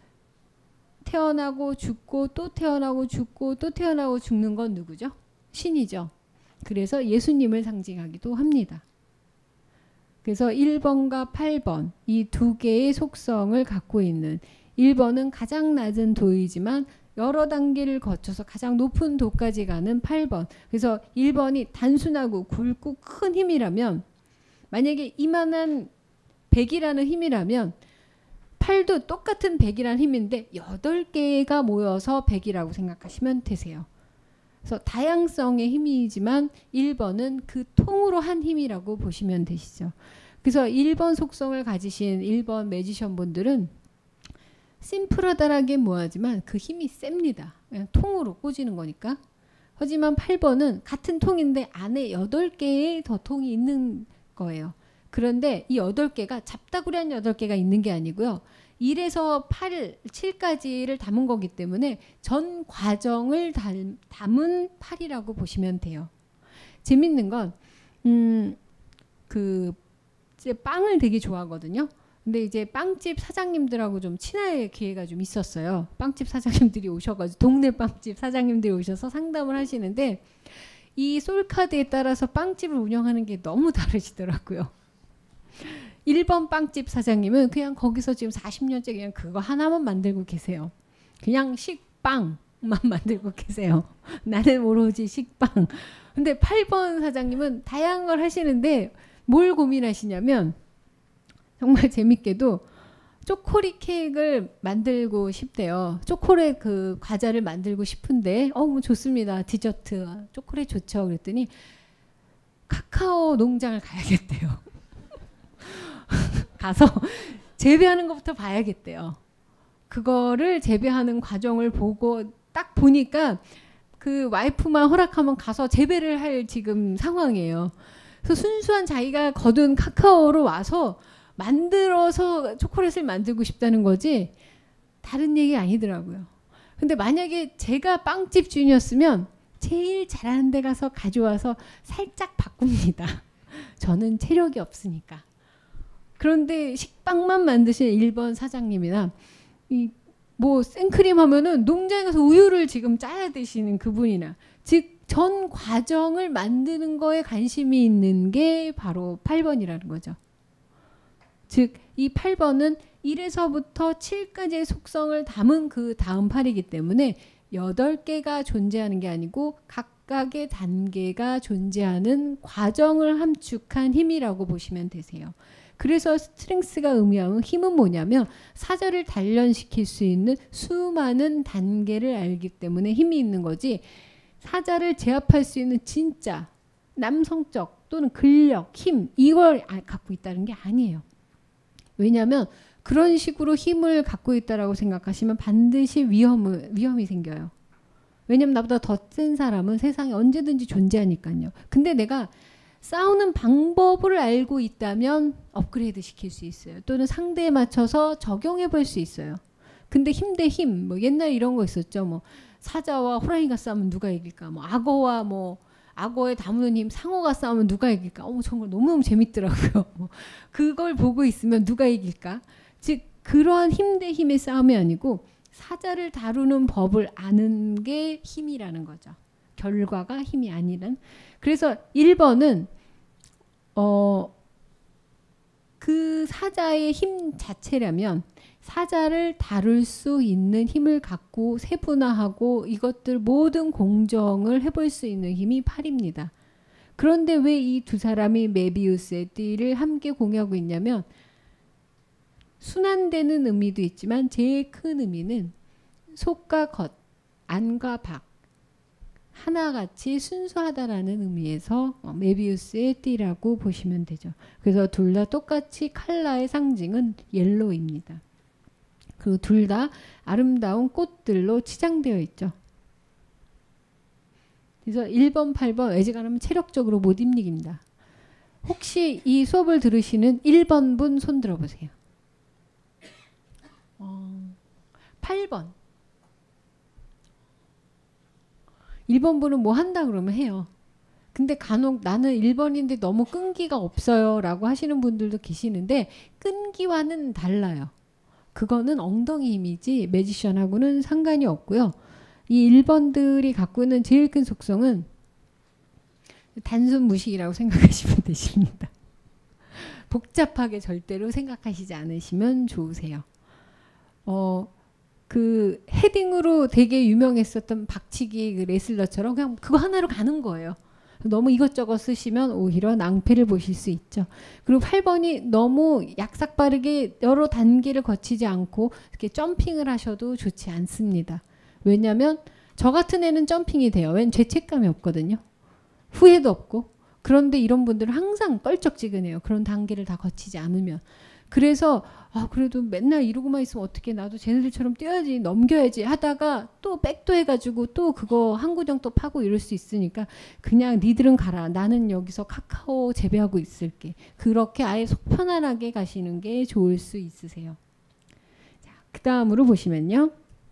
태어나고 죽고 또 태어나고 죽고 또 태어나고 죽는 건 누구죠? 신이죠. 그래서 예수님을 상징하기도 합니다. 그래서 1번과 8번 이 두 개의 속성을 갖고 있는, 1번은 가장 낮은 도이지만 여러 단계를 거쳐서 가장 높은 도까지 가는 8번. 그래서 1번이 단순하고 굵고 큰 힘이라면, 만약에 이만한 100이라는 힘이라면 8도 똑같은 100이라는 힘인데 8개가 모여서 100이라고 생각하시면 되세요. 그래서 다양성의 힘이지만 1번은 그 통으로 한 힘이라고 보시면 되시죠. 그래서 1번 속성을 가지신 1번 매지션 분들은 심플하다라기에 뭐하지만 그 힘이 셉니다. 그냥 통으로 꽂이는 거니까. 하지만 8번은 같은 통인데 안에 8개의 더 통이 있는 거예요. 그런데 이 8개가 잡다구리한 8개가 있는 게 아니고요. 1에서 8, 7까지를 담은 거기 때문에 전 과정을 담은 8이라고 보시면 돼요. 재밌는 건 이제 빵을 되게 좋아하거든요. 근데 이제 빵집 사장님들하고 좀 친할 기회가 좀 있었어요. 빵집 사장님들이 오셔가지고, 동네 빵집 사장님들이 오셔서 상담을 하시는데, 이 솔카드에 따라서 빵집을 운영하는 게 너무 다르시더라고요. 1번 빵집 사장님은 그냥 거기서 지금 40년째 그냥 그거 하나만 만들고 계세요. 그냥 식빵만 만들고 계세요. 나는 오로지 식빵. 근데 8번 사장님은 다양한 걸 하시는데 뭘 고민하시냐면, 정말 재밌게도 초콜릿 케이크를 만들고 싶대요. 초콜릿 그 과자를 만들고 싶은데 뭐 좋습니다. 디저트 초콜릿 좋죠. 그랬더니 카카오 농장을 가야겠대요. 가서 재배하는 것부터 봐야겠대요. 그거를 재배하는 과정을 보고 딱 보니까 그 와이프만 허락하면 가서 재배를 할 지금 상황이에요. 그래서 순수한 자기가 거둔 카카오로 와서 만들어서 초콜릿을 만들고 싶다는 거지 다른 얘기 아니더라고요. 근데 만약에 제가 빵집 주인이었으면 제일 잘하는 데 가서 가져와서 살짝 바꿉니다. 저는 체력이 없으니까. 그런데 식빵만 만드신 1번 사장님이나 뭐 생크림 하면은 농장에 가서 우유를 지금 짜야 되시는 그분이나, 즉 전 과정을 만드는 거에 관심이 있는 게 바로 8번이라는 거죠. 즉, 이 8번은 1에서부터 7까지의 속성을 담은 그 다음 팔이기 때문에 8개가 존재하는 게 아니고 각각의 단계가 존재하는 과정을 함축한 힘이라고 보시면 되세요. 그래서 스트렝스가 의미하는 힘은 뭐냐면 사절을 단련시킬 수 있는 수많은 단계를 알기 때문에 힘이 있는 거지, 사자를 제압할 수 있는 진짜 남성적 또는 근력, 힘, 이걸 갖고 있다는 게 아니에요. 왜냐하면 그런 식으로 힘을 갖고 있다라고 생각하시면 반드시 위험이 생겨요. 왜냐면 나보다 더 센 사람은 세상에 언제든지 존재하니까요. 근데 내가 싸우는 방법을 알고 있다면 업그레이드 시킬 수 있어요. 또는 상대에 맞춰서 적용해 볼 수 있어요. 근데 힘 대 힘, 뭐 옛날에 이런 거 있었죠. 뭐 사자와 호랑이가 싸우면 누가 이길까? 뭐 악어의 다무는 힘, 상어가 싸우면 누가 이길까? 정말 너무너무 재밌더라고요. 그걸 보고 있으면 누가 이길까? 즉 그러한 힘 대 힘의 싸움이 아니고 사자를 다루는 법을 아는 게 힘이라는 거죠. 결과가 힘이 아니란. 그래서 1번은 그 사자의 힘 자체라면 사자를 다룰 수 있는 힘을 갖고 세분화하고 이것들 모든 공정을 해볼 수 있는 힘이 8입니다. 그런데 왜 이 두 사람이 메비우스의 띠를 함께 공유하고 있냐면 순환되는 의미도 있지만 제일 큰 의미는 속과 겉, 안과 밖 하나같이 순수하다라는 의미에서 메비우스의 띠라고 보시면 되죠. 그래서 둘 다 똑같이 컬러의 상징은 옐로우입니다. 그리고 둘 다 아름다운 꽃들로 치장되어 있죠. 그래서 1번, 8번 애지간하면 체력적으로 못 입니다. 혹시 이 수업을 들으시는 1번 분 손 들어보세요. 8번. 1번 분은 뭐 한다 그러면 해요. 근데 간혹 나는 1번인데 너무 끈기가 없어요 라고 하시는 분들도 계시는데 끈기와는 달라요. 그거는 엉덩이 힘이지 매지션하고는 상관이 없고요. 이 1번들이 갖고 있는 제일 큰 속성은 단순 무식이라고 생각하시면 되십니다. 복잡하게 절대로 생각하시지 않으시면 좋으세요. 그 헤딩으로 되게 유명했었던 박치기 그 레슬러처럼 그냥 그거 하나로 가는 거예요. 너무 이것저것 쓰시면 오히려 낭패를 보실 수 있죠. 그리고 8번이 너무 약삭빠르게 여러 단계를 거치지 않고 이렇게 점핑을 하셔도 좋지 않습니다. 왜냐하면 저 같은 애는 점핑이 돼요. 왠 죄책감이 없거든요. 후회도 없고. 그런데 이런 분들은 항상 껄쩍지근해요. 그런 단계를 다 거치지 않으면. 그래서 그래도 맨날 이러고만 있으면 어떻게, 나도 쟤네들처럼 뛰어야지, 넘겨야지 하다가 또 백도 해가지고 또 그거 한 구정 또 파고 이럴 수 있으니까 그냥 니들은 가라, 나는 여기서 카카오 재배하고 있을게. 그렇게 아예 속 편안하게 가시는 게 좋을 수 있으세요. 자, 그 다음으로 보시면요.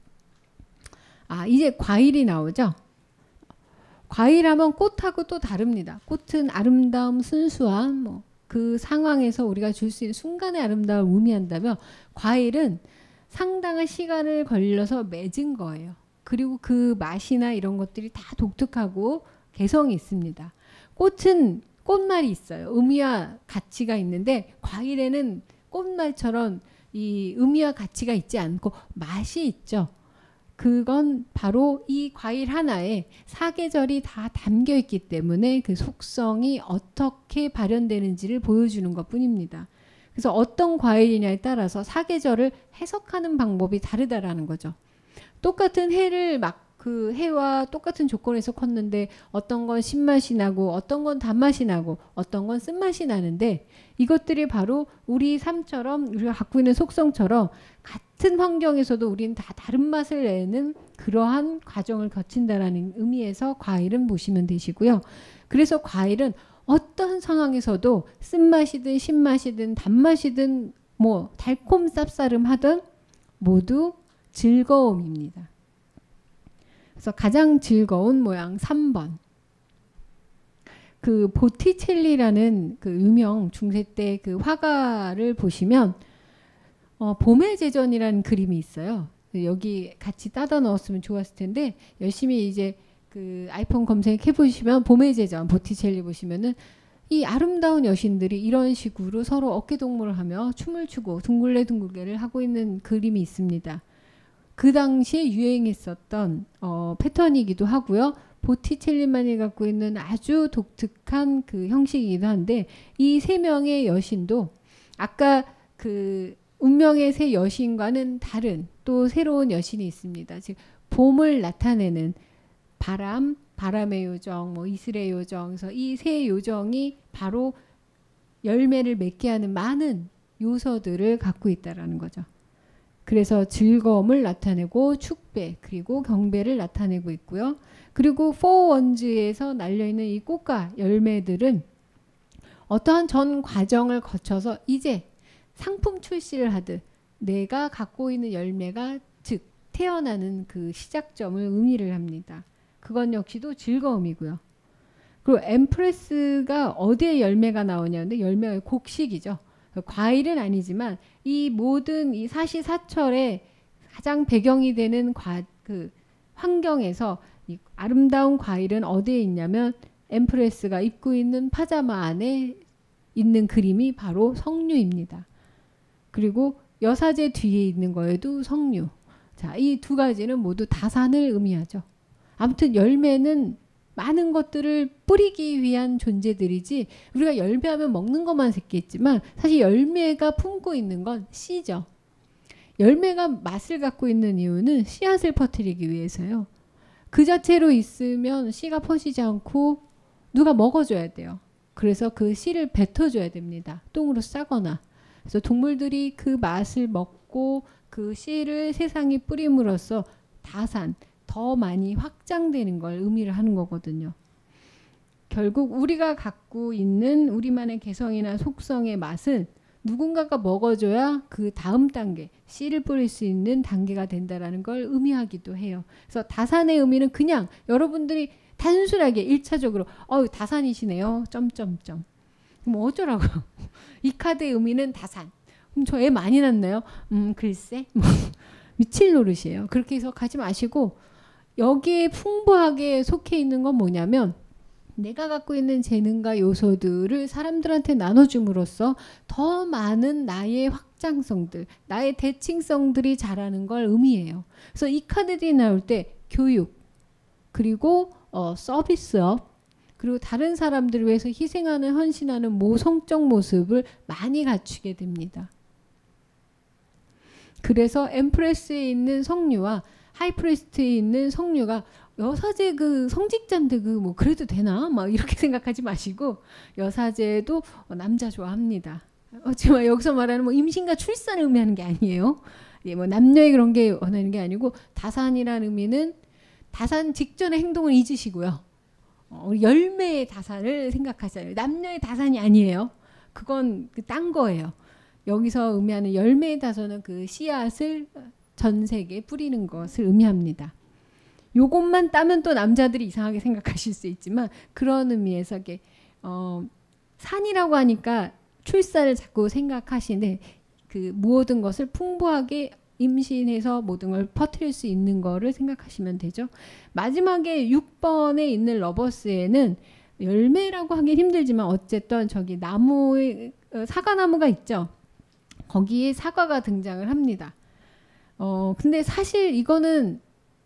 이제 과일이 나오죠. 과일하면 꽃하고 또 다릅니다. 꽃은 아름다움, 순수함, 그 상황에서 우리가 줄 수 있는 순간의 아름다움을 의미한다면 과일은 상당한 시간을 걸려서 맺은 거예요. 그리고 그 맛이나 이런 것들이 다 독특하고 개성이 있습니다. 꽃은 꽃말이 있어요. 의미와 가치가 있는데 과일에는 꽃말처럼 이 의미와 가치가 있지 않고 맛이 있죠. 그건 바로 이 과일 하나에 사계절이 다 담겨 있기 때문에 그 속성이 어떻게 발현되는지를 보여주는 것 뿐입니다. 그래서 어떤 과일이냐에 따라서 사계절을 해석하는 방법이 다르다라는 거죠. 똑같은 해를 그 해와 똑같은 조건에서 컸는데 어떤 건 신맛이 나고 어떤 건 단맛이 나고 어떤 건 쓴맛이 나는데 이것들이 바로 우리 삶처럼 우리가 갖고 있는 속성처럼 같은 환경에서도 우리는 다 다른 맛을 내는 그러한 과정을 거친다라는 의미에서 과일은 보시면 되시고요. 그래서 과일은 어떤 상황에서도 쓴맛이든 신맛이든 단맛이든 뭐 달콤 쌉싸름하든 모두 즐거움입니다. 그래서 가장 즐거운 모양 3번. 그 보티첼리라는 그 유명 중세 때 그 화가를 보시면 봄의 제전이라는 그림이 있어요. 여기 같이 따다 넣었으면 좋았을 텐데 열심히 이제 그 아이폰 검색해 보시면 봄의 제전 보티첼리 보시면은 이 아름다운 여신들이 이런 식으로 서로 어깨동무를 하며 춤을 추고 둥글레둥글레를 하고 있는 그림이 있습니다. 그 당시에 유행했었던 패턴이기도 하고요. 보티첼리만이 갖고 있는 아주 독특한 그 형식이기도 한데 이 세 명의 여신도 아까 그 운명의 세 여신과는 다른 또 새로운 여신이 있습니다. 즉 봄을 나타내는 바람의 요정, 뭐 이슬의 요정, 그래서 이 세 요정이 바로 열매를 맺게 하는 많은 요소들을 갖고 있다라는 거죠. 그래서 즐거움을 나타내고 축배 그리고 경배를 나타내고 있고요. 그리고 포원즈에서 날려있는 이 꽃과 열매들은 어떠한 전 과정을 거쳐서 이제 상품 출시를 하듯 내가 갖고 있는 열매가 즉 태어나는 그 시작점을 의미를 합니다. 그건 역시도 즐거움이고요. 그리고 엠프레스가 어디에 열매가 나오냐는데 열매가 곡식이죠. 과일은 아니지만 이 모든 이 사시사철의 가장 배경이 되는 그 환경에서 이 아름다운 과일은 어디에 있냐면 엠프레스가 입고 있는 파자마 안에 있는 그림이 바로 석류입니다. 그리고 여사제 뒤에 있는 거에도 석류. 자, 이 두 가지는 모두 다산을 의미하죠. 아무튼 열매는 많은 것들을 뿌리기 위한 존재들이지 우리가 열매하면 먹는 것만 생각했지만 사실 열매가 품고 있는 건 씨죠. 열매가 맛을 갖고 있는 이유는 씨앗을 퍼뜨리기 위해서요. 그 자체로 있으면 씨가 퍼지지 않고 누가 먹어줘야 돼요. 그래서 그 씨를 뱉어줘야 됩니다. 똥으로 싸거나. 그래서 동물들이 그 맛을 먹고 그 씨를 세상에 뿌림으로써 다산, 더 많이 확장되는 걸 의미를 하는 거거든요. 결국 우리가 갖고 있는 우리만의 개성이나 속성의 맛은 누군가가 먹어줘야 그 다음 단계, 씨를 뿌릴 수 있는 단계가 된다는 걸 의미하기도 해요. 그래서 다산의 의미는 그냥 여러분들이 단순하게 1차적으로 다산이시네요. 점점점. 그럼 어쩌라고. 이 카드의 의미는 다산. 그럼 저 애 많이 낳나요? 글쎄. 미칠 노릇이에요. 그렇게 해석하지 마시고 여기에 풍부하게 속해 있는 건 뭐냐면 내가 갖고 있는 재능과 요소들을 사람들한테 나눠줌으로써 더 많은 나의 확장성들, 나의 대칭성들이 자라는 걸 의미해요. 그래서 이 카드들이 나올 때 교육, 그리고 서비스업, 그리고 다른 사람들을 위해서 희생하는, 헌신하는 모성적 모습을 많이 갖추게 됩니다. 그래서 엠프레스에 있는 성류와 하이프리스트에 있는 성류가 여사제 그 성직자인데 그 뭐 그래도 되나? 막 이렇게 생각하지 마시고 여사제도 남자 좋아합니다. 하지만 여기서 말하는 뭐 임신과 출산을 의미하는 게 아니에요. 예, 뭐 남녀의 그런 게 원하는 게 아니고 다산이라는 의미는 다산 직전의 행동을 잊으시고요. 열매의 다산을 생각하잖아요. 남녀의 다산이 아니에요. 그건 딴 거예요. 여기서 의미하는 열매의 다산은 그 씨앗을 전 세계에 뿌리는 것을 의미합니다. 요것만 따면 또 남자들이 이상하게 생각하실 수 있지만 그런 의미에서 이게 산이라고 하니까 출산을 자꾸 생각하시는데 그 모든 것을 풍부하게 임신해서 모든 걸 퍼뜨릴 수 있는 거를 생각하시면 되죠. 마지막에 6번에 있는 러버스에는 열매라고 하긴 힘들지만 어쨌든 저기 나무에 사과나무가 있죠. 거기에 사과가 등장을 합니다. 근데 사실 이거는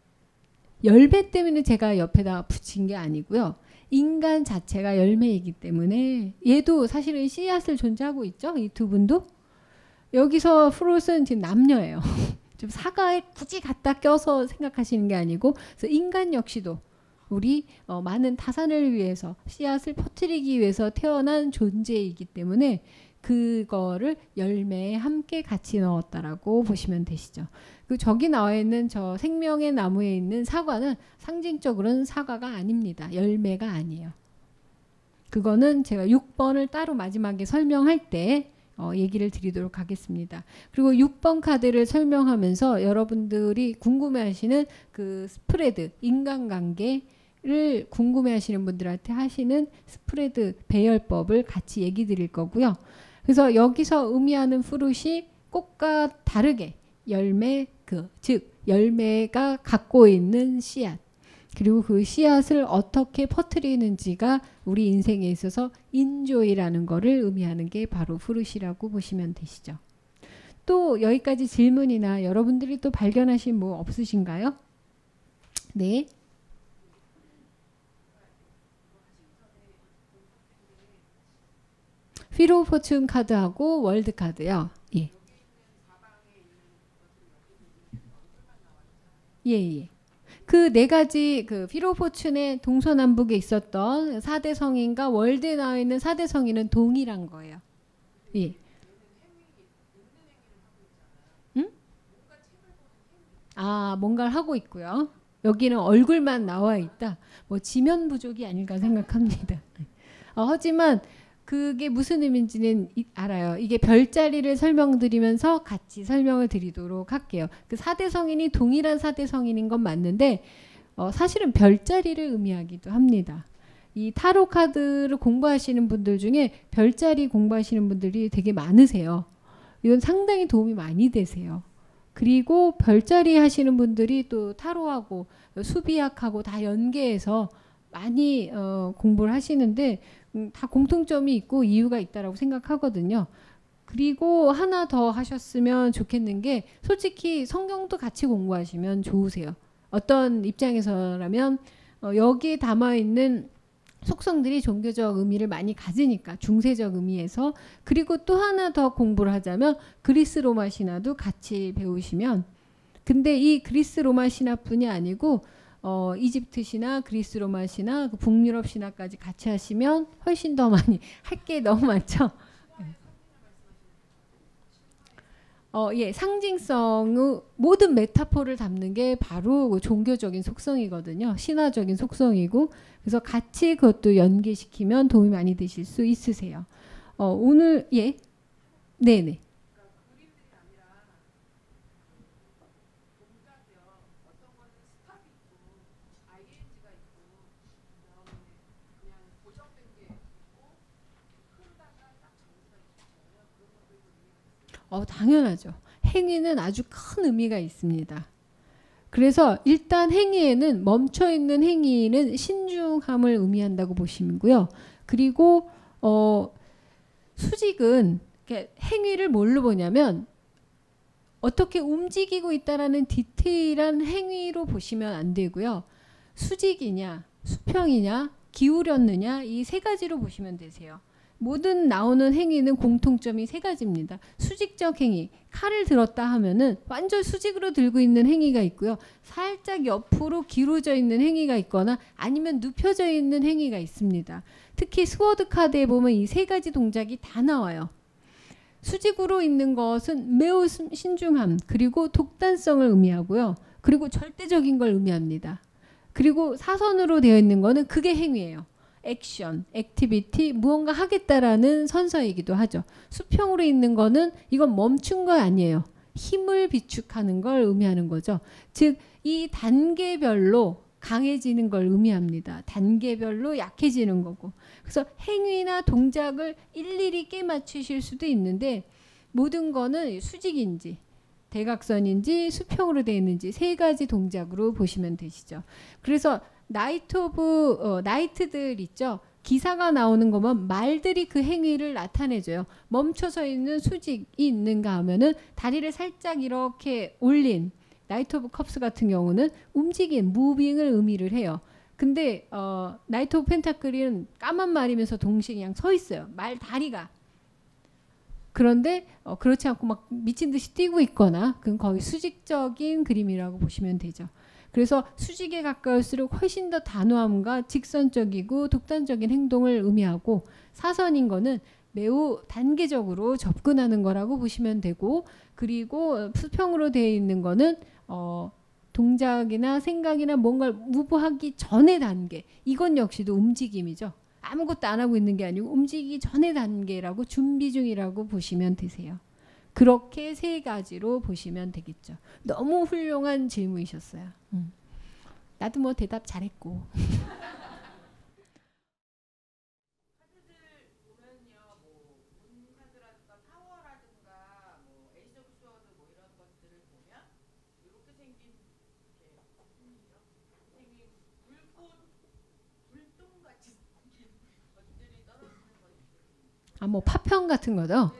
열매 때문에 제가 옆에다 붙인 게 아니고요. 인간 자체가 열매이기 때문에 얘도 사실은 씨앗을 존재하고 있죠. 이 두 분도. 여기서 프롯은 지금 남녀예요. 좀 사과에 굳이 갖다 껴서 생각하시는 게 아니고 그래서 인간 역시도 우리 많은 타산을 위해서 씨앗을 퍼뜨리기 위해서 태어난 존재이기 때문에 그거를 열매에 함께 같이 넣었다라고 보시면 되시죠. 그 저기 나와 있는 저 생명의 나무에 있는 사과는 상징적으로는 사과가 아닙니다. 열매가 아니에요. 그거는 제가 6번을 따로 마지막에 설명할 때 얘기를 드리도록 하겠습니다. 그리고 6번 카드를 설명하면서 여러분들이 궁금해하시는 그 스프레드, 인간관계를 궁금해하시는 분들한테 하시는 스프레드 배열법을 같이 얘기 드릴 거고요. 그래서 여기서 의미하는 프루시 꽃과 다르게 열매, 즉 열매가 갖고 있는 씨앗, 그리고 그 씨앗을 어떻게 퍼뜨리는지가 우리 인생에 있어서 인조이라는 거를 의미하는 게 바로 프루시라고 보시면 되시죠. 또 여기까지 질문이나 여러분들이 또 발견하신 뭐 없으신가요? 네. 피로 포춘 카드하고 월드 카드요. 예. 예, 예. 그 네 가지 그 피로 포춘의 동서남북에 있었던 4대 성인과 월드에 나와 있는 4대 성인은 동일한 거예요. 예. 응? 아, 뭔가를 하고 있고요. 여기는 얼굴만 나와 있다. 뭐 지면 부족이 아닐까 생각합니다. 하지만 그게 무슨 의미인지는 알아요. 이게 별자리를 설명드리면서 같이 설명을 드리도록 할게요. 그 4대 성인이 동일한 4대 성인인 건 맞는데 사실은 별자리를 의미하기도 합니다. 이 타로 카드를 공부하시는 분들 중에 별자리 공부하시는 분들이 되게 많으세요. 이건 상당히 도움이 많이 되세요. 그리고 별자리 하시는 분들이 또 타로하고 수비학하고 다 연계해서 많이 공부를 하시는데 다 공통점이 있고 이유가 있다라고 생각하거든요. 그리고 하나 더 하셨으면 좋겠는 게 솔직히 성경도 같이 공부하시면 좋으세요. 어떤 입장에서라면 여기에 담아있는 속성들이 종교적 의미를 많이 가지니까 중세적 의미에서 그리고 또 하나 더 공부를 하자면 그리스 로마 신화도 같이 배우시면 근데 이 그리스 로마 신화뿐이 아니고 이집트 신화, 그리스 로마 신화, 북유럽 신화까지 같이 하시면 훨씬 더 많이 할 게 너무 많죠. 예, 상징성의 모든 메타포를 담는 게 바로 종교적인 속성이거든요. 신화적인 속성이고 그래서 같이 그것도 연계시키면 도움이 많이 되실 수 있으세요. 오늘 예, 네네. 당연하죠. 행위는 아주 큰 의미가 있습니다. 그래서 일단 행위에는 멈춰있는 행위는 신중함을 의미한다고 보시고요. 그리고 수직은 행위를 뭘로 보냐면 어떻게 움직이고 있다라는 디테일한 행위로 보시면 안 되고요. 수직이냐, 수평이냐, 기울였느냐 이 세 가지로 보시면 되세요. 모든 나오는 행위는 공통점이 세 가지입니다. 수직적 행위, 칼을 들었다 하면은 완전 수직으로 들고 있는 행위가 있고요. 살짝 옆으로 기울어져 있는 행위가 있거나 아니면 눕혀져 있는 행위가 있습니다. 특히 스워드 카드에 보면 이 세 가지 동작이 다 나와요. 수직으로 있는 것은 매우 신중함 그리고 독단성을 의미하고요. 그리고 절대적인 걸 의미합니다. 그리고 사선으로 되어 있는 거는 그게 행위예요. 액션, 액티비티, 무언가 하겠다라는 선서이기도 하죠. 수평으로 있는 거는 이건 멈춘 거 아니에요. 힘을 비축하는 걸 의미하는 거죠. 즉, 이 단계별로 강해지는 걸 의미합니다. 단계별로 약해지는 거고. 그래서 행위나 동작을 일일이 깨맞추실 수도 있는데 모든 거는 수직인지 대각선인지 수평으로 되어 있는지 세 가지 동작으로 보시면 되시죠. 그래서 나이트들 있죠. 기사가 나오는 거면 말들이 그 행위를 나타내줘요. 멈춰서 있는 수직이 있는가 하면은 다리를 살짝 이렇게 올린 나이트 오브 컵스 같은 경우는 움직임, 무빙을 의미를 해요. 근데 나이트 오브 펜타클은 까만 말이면서 동시에 그냥 서 있어요. 말 다리가. 그런데 그렇지 않고 막 미친 듯이 뛰고 있거나 그건 거의 수직적인 그림이라고 보시면 되죠. 그래서 수직에 가까울수록 훨씬 더 단호함과 직선적이고 독단적인 행동을 의미하고 사선인 거는 매우 단계적으로 접근하는 거라고 보시면 되고 그리고 수평으로 되어 있는 거는 동작이나 생각이나 뭔가를 무브하기 전의 단계 이건 역시도 움직임이죠. 아무것도 안 하고 있는 게 아니고 움직이기 전의 단계라고 준비 중이라고 보시면 되세요. 그렇게 세 가지로 보시면 되겠죠. 너무 훌륭한 질문이셨어요. 나도 뭐 대답 잘했고. 뭐 파편 같은 거죠?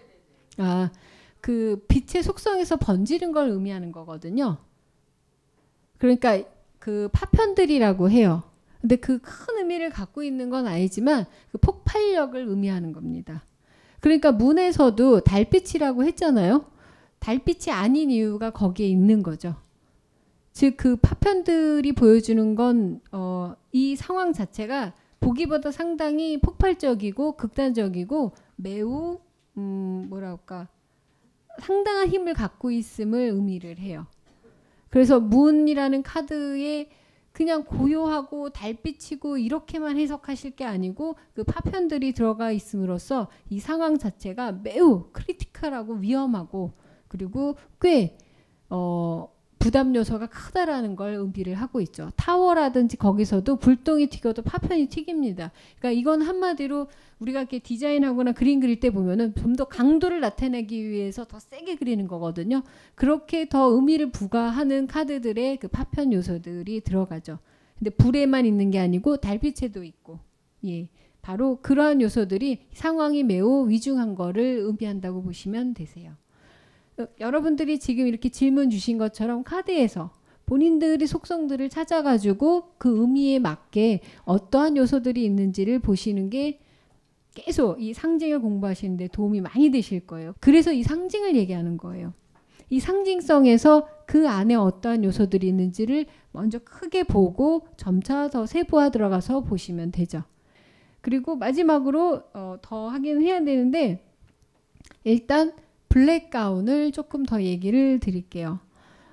그 빛의 속성에서 번지는 걸 의미하는 거거든요. 그러니까 그 파편들이라고 해요. 근데 그 큰 의미를 갖고 있는 건 아니지만 그 폭발력을 의미하는 겁니다. 그러니까 문에서도 달빛이라고 했잖아요. 달빛이 아닌 이유가 거기에 있는 거죠. 즉 그 파편들이 보여주는 건 이 상황 자체가 보기보다 상당히 폭발적이고 극단적이고 매우 뭐랄까 상당한 힘을 갖고 있음을 의미를 해요. 그래서 문이라는 카드에 그냥 고요하고 달빛이고 이렇게만 해석하실 게 아니고 그 파편들이 들어가 있음으로써 이 상황 자체가 매우 크리티컬하고 위험하고 그리고 꽤 부담 요소가 크다라는 걸 의미를 하고 있죠. 타워라든지 거기서도 불똥이 튀겨도 파편이 튀깁니다. 그러니까 이건 한마디로 우리가 이렇게 디자인하거나 그림 그릴 때 보면은 좀 더 강도를 나타내기 위해서 더 세게 그리는 거거든요. 그렇게 더 의미를 부과하는 카드들의 그 파편 요소들이 들어가죠. 근데 불에만 있는 게 아니고 달빛에도 있고, 예, 바로 그러한 요소들이 상황이 매우 위중한 거를 의미한다고 보시면 되세요. 여러분들이 지금 이렇게 질문 주신 것처럼 카드에서 본인들의 속성들을 찾아가지고 그 의미에 맞게 어떠한 요소들이 있는지를 보시는 게 계속 이 상징을 공부하시는데 도움이 많이 되실 거예요. 그래서 이 상징을 얘기하는 거예요. 이 상징성에서 그 안에 어떠한 요소들이 있는지를 먼저 크게 보고 점차 더 세부화 들어가서 보시면 되죠. 그리고 마지막으로 더 하긴 해야 되는데 일단 블랙 가운을 조금 더 얘기를 드릴게요.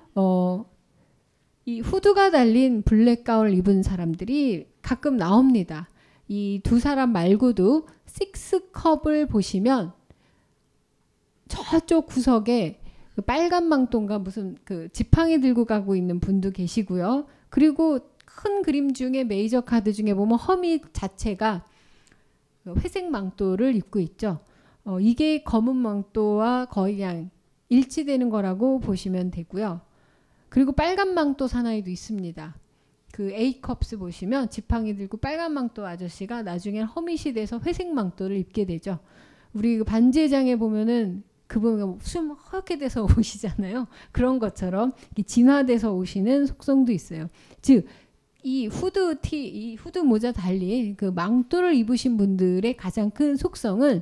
이 후드가 달린 블랙 가운을 입은 사람들이 가끔 나옵니다. 이 두 사람 말고도 식스컵을 보시면 저쪽 구석에 그 빨간 망토인가 무슨 그 지팡이 들고 가고 있는 분도 계시고요. 그리고 큰 그림 중에 메이저 카드 중에 보면 허미 자체가 회색 망토를 입고 있죠. 이게 검은 망토와 거의 그냥 일치되는 거라고 보시면 되고요. 그리고 빨간 망토 사나이도 있습니다. 그 A컵스 보시면 지팡이 들고 빨간 망토 아저씨가 나중에 허밋이 돼서 회색 망토를 입게 되죠. 우리 그 반지의장에 보면은 그분 숨 허옇게 돼서 오시잖아요. 그런 것처럼 진화돼서 오시는 속성도 있어요. 즉 이 후드 모자 달린 그 망토를 입으신 분들의 가장 큰 속성은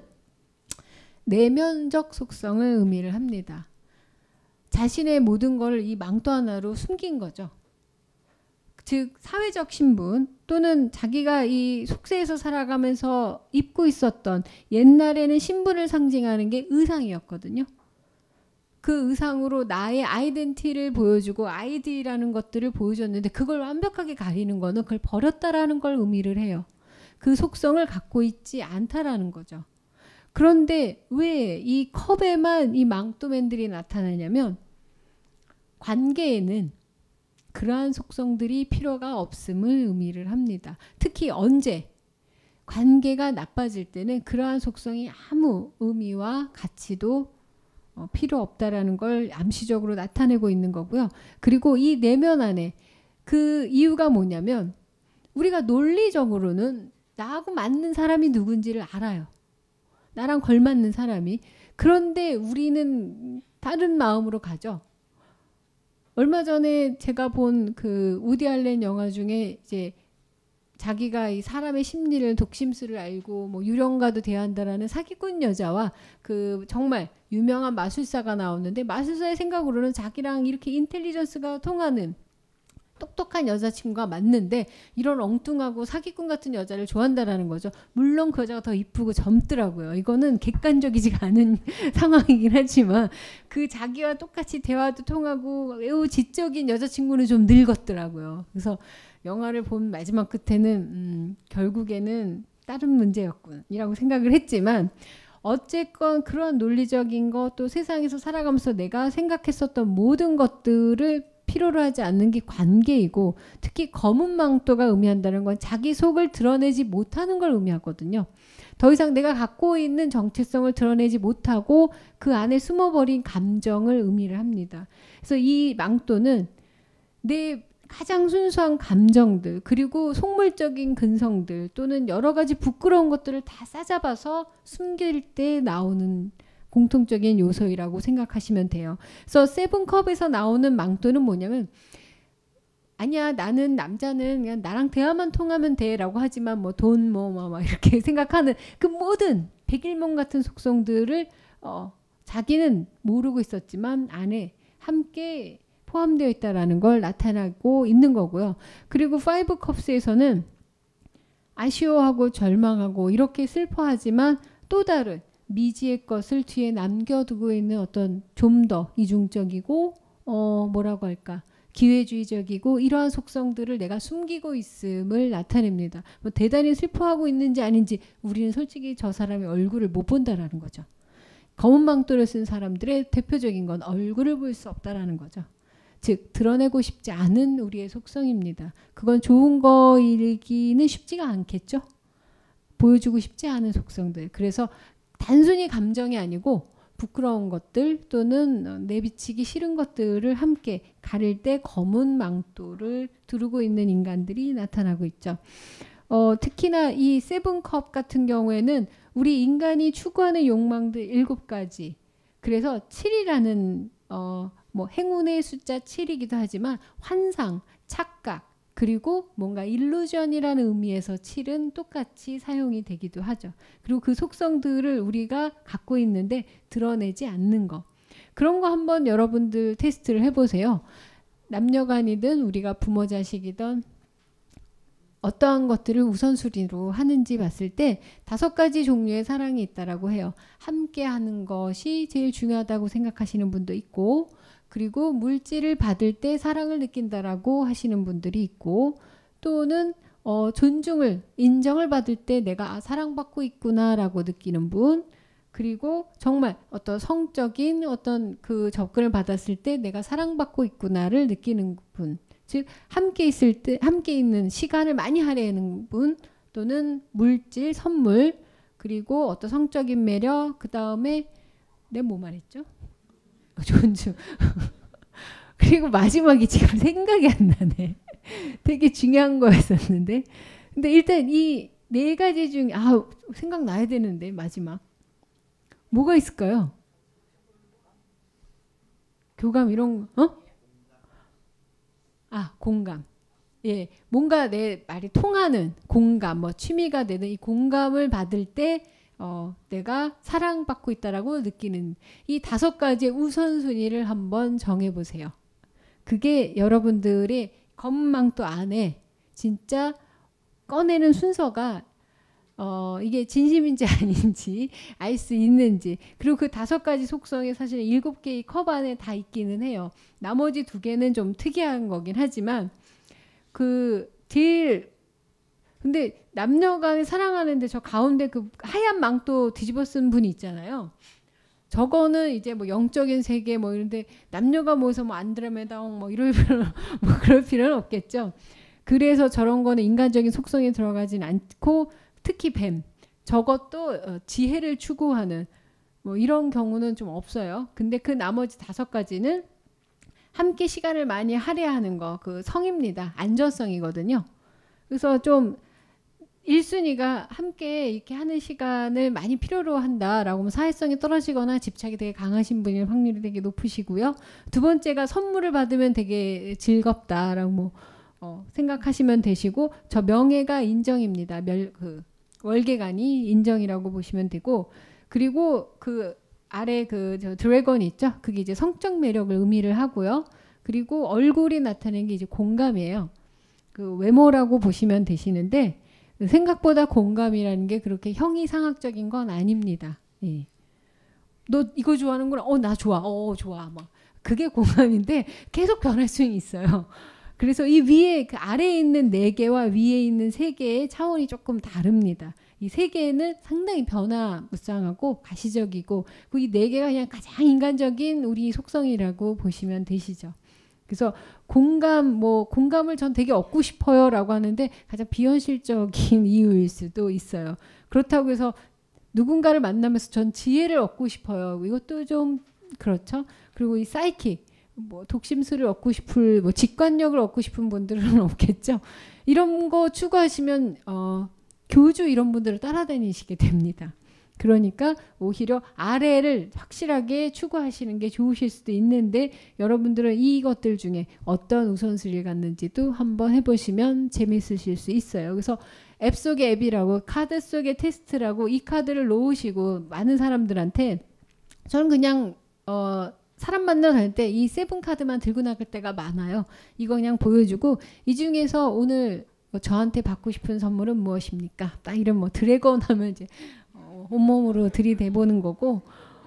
내면적 속성을 의미를 합니다. 자신의 모든 걸 이 망토 하나로 숨긴 거죠. 즉 사회적 신분 또는 자기가 이 속세에서 살아가면서 입고 있었던 옛날에는 신분을 상징하는 게 의상이었거든요. 그 의상으로 나의 아이덴티티를 보여주고 아이디라는 것들을 보여줬는데 그걸 완벽하게 가리는 거는 그걸 버렸다라는 걸 의미를 해요. 그 속성을 갖고 있지 않다라는 거죠. 그런데 왜 이 컵에만 이 망토맨들이 나타나냐면 관계에는 그러한 속성들이 필요가 없음을 의미를 합니다. 특히 언제 관계가 나빠질 때는 그러한 속성이 아무 의미와 가치도 필요 없다라는 걸 암시적으로 나타내고 있는 거고요. 그리고 이 내면 안에 그 이유가 뭐냐면 우리가 논리적으로는 나하고 맞는 사람이 누군지를 알아요. 나랑 걸맞는 사람이. 그런데 우리는 다른 마음으로 가죠. 얼마 전에 제가 본 그 우디 알렌 영화 중에 이제 자기가 이 사람의 심리를 독심술을 알고 뭐 유령과도 대화한다라는 사기꾼 여자와 그 정말 유명한 마술사가 나오는데 마술사의 생각으로는 자기랑 이렇게 인텔리전스가 통하는 똑똑한 여자친구가 맞는데 이런 엉뚱하고 사기꾼 같은 여자를 좋아한다라는 거죠. 물론 그 여자가 더 이쁘고 젊더라고요. 이거는 객관적이지가 않은 상황이긴 하지만 그 자기와 똑같이 대화도 통하고 매우 지적인 여자친구는 좀 늙었더라고요. 그래서 영화를 본 마지막 끝에는 결국에는 다른 문제였군이라고 생각을 했지만 어쨌건 그런 논리적인 것 또 세상에서 살아가면서 내가 생각했었던 모든 것들을 필요로 하지 않는 게 관계이고 특히 검은 망토가 의미한다는 건 자기 속을 드러내지 못하는 걸 의미하거든요. 더 이상 내가 갖고 있는 정체성을 드러내지 못하고 그 안에 숨어버린 감정을 의미를 합니다. 그래서 이 망토는 내 가장 순수한 감정들, 그리고 속물적인 근성들 또는 여러 가지 부끄러운 것들을 다 싸잡아서 숨길 때 나오는 공통적인 요소이라고 생각하시면 돼요. 그래서 세븐컵에서 나오는 망토는 뭐냐면, 아니야, 나는 남자는 그냥 나랑 대화만 통하면 돼 라고 하지만 뭐 돈 뭐 이렇게 생각하는 그 모든 백일몽 같은 속성들을 자기는 모르고 있었지만 안에 함께 포함되어 있다라는 걸 나타나고 있는 거고요. 그리고 파이브 컵스에서는 아쉬워하고 절망하고 이렇게 슬퍼하지만 또 다른 미지의 것을 뒤에 남겨두고 있는 어떤 좀 더 이중적이고 뭐라고 할까, 기회주의적이고 이러한 속성들을 내가 숨기고 있음을 나타냅니다. 뭐 대단히 슬퍼하고 있는지 아닌지 우리는 솔직히 저 사람의 얼굴을 못 본다라는 거죠. 검은 망토를 쓴 사람들의 대표적인 건 얼굴을 볼 수 없다라는 거죠. 즉 드러내고 싶지 않은 우리의 속성입니다. 그건 좋은 거이기는 쉽지가 않겠죠. 보여주고 싶지 않은 속성들. 그래서 단순히 감정이 아니고 부끄러운 것들 또는 내비치기 싫은 것들을 함께 가릴 때 검은 망토를 두르고 있는 인간들이 나타나고 있죠. 특히나 이 세븐컵 같은 경우에는 우리 인간이 추구하는 욕망들 7가지. 그래서 7이라는 뭐 행운의 숫자 7이기도 하지만 환상, 착각, 그리고 뭔가 일루전이라는 의미에서 7은 똑같이 사용이 되기도 하죠. 그리고 그 속성들을 우리가 갖고 있는데 드러내지 않는 거. 그런 거 한번 여러분들 테스트를 해보세요. 남녀간이든 우리가 부모 자식이든 어떠한 것들을 우선순위로 하는지 봤을 때 5가지 종류의 사랑이 있다라고 해요. 함께 하는 것이 제일 중요하다고 생각하시는 분도 있고, 그리고 물질을 받을 때 사랑을 느낀다라고 하시는 분들이 있고, 또는 존중을, 인정을 받을 때 내가 사랑받고 있구나라고 느끼는 분, 그리고 정말 어떤 성적인 어떤 그 접근을 받았을 때 내가 사랑받고 있구나를 느끼는 분, 즉 함께 있을 때, 함께 있는 시간을 많이 할애하는 분, 또는 물질, 선물, 그리고 어떤 성적인 매력, 그 다음에 내가 뭐 말했죠? 존중. 그리고 마지막이 지금 생각이 안 나네. 되게 중요한 거였었는데. 근데 일단 이 4가지 중에 생각나야 되는데 마지막. 뭐가 있을까요? 교감 이런 거? 공감. 예, 뭔가 내 말이 통하는 공감, 뭐 취미가 되는 이 공감을 받을 때 내가 사랑받고 있다라고 느끼는 이 5가지의 우선순위를 한번 정해보세요. 그게 여러분들의 검망토 안에 진짜 꺼내는 순서가 이게 진심인지 아닌지 알 수 있는지, 그리고 그 5가지 속성이 사실 7개의 컵 안에 다 있기는 해요. 나머지 2개는 좀 특이한 거긴 하지만 그 제일 근데 남녀간에 사랑하는데 저 가운데 그 하얀 망토 뒤집어 쓴 분이 있잖아요. 저거는 이제 뭐 영적인 세계 뭐 이런데 남녀가 모여서 뭐 안드로메다 뭐 이럴 필요는 뭐 그럴 필요는 없겠죠. 그래서 저런 거는 인간적인 속성이 들어가진 않고, 특히 뱀 저것도 지혜를 추구하는 뭐 이런 경우는 좀 없어요. 근데 그 나머지 5가지는 함께 시간을 많이 할애하는 거, 그 성입니다. 안전성이거든요. 그래서 좀 1순위가 함께 이렇게 하는 시간을 많이 필요로 한다라고 하면 사회성이 떨어지거나 집착이 되게 강하신 분일 확률이 되게 높으시고요. 2번째가 선물을 받으면 되게 즐겁다라고 생각하시면 되시고, 저 명예가 인정입니다. 월계관이 인정이라고 보시면 되고, 그리고 그 아래 저 드래곤이 있죠. 그게 이제 성적 매력을 의미를 하고요. 그리고 얼굴이 나타내는 게 이제 공감이에요. 그 외모라고 보시면 되시는데 생각보다 공감이라는 게 그렇게 형이상학적인 건 아닙니다. 예. 너 이거 좋아하는구나. 나 좋아. 좋아. 막 그게 공감인데 계속 변할 수 있어요. 그래서 이 위에 그 아래에 있는 4개와 위에 있는 3개의 차원이 조금 다릅니다. 이 3개는 상당히 변화무쌍하고 가시적이고, 이 4개가 그냥 가장 인간적인 우리 속성이라고 보시면 되시죠. 그래서 공감을 전 되게 얻고 싶어요라고 하는데 가장 비현실적인 이유일 수도 있어요. 그렇다고 해서 누군가를 만나면서 전 지혜를 얻고 싶어요. 이것도 좀 그렇죠. 그리고 이 사이킥, 뭐 독심술을 얻고 싶을 뭐 직관력을 얻고 싶은 분들은 없겠죠. 이런 거 추구하시면 교주 이런 분들을 따라다니시게 됩니다. 그러니까 오히려 아래를 확실하게 추구하시는 게 좋으실 수도 있는데 여러분들은 이것들 중에 어떤 우선순위를 갖는지도 한번 해보시면 재밌으실 수 있어요. 그래서 앱 속의 앱이라고 카드 속의 테스트라고 이 카드를 놓으시고 많은 사람들한테 저는 그냥 사람 만나러 다닐 때 이 세븐 카드만 들고 나갈 때가 많아요. 이거 그냥 보여주고 이 중에서 오늘 저한테 받고 싶은 선물은 무엇입니까? 딱 이런 뭐 드래곤 하면 이제 온몸으로 들이대보는 거고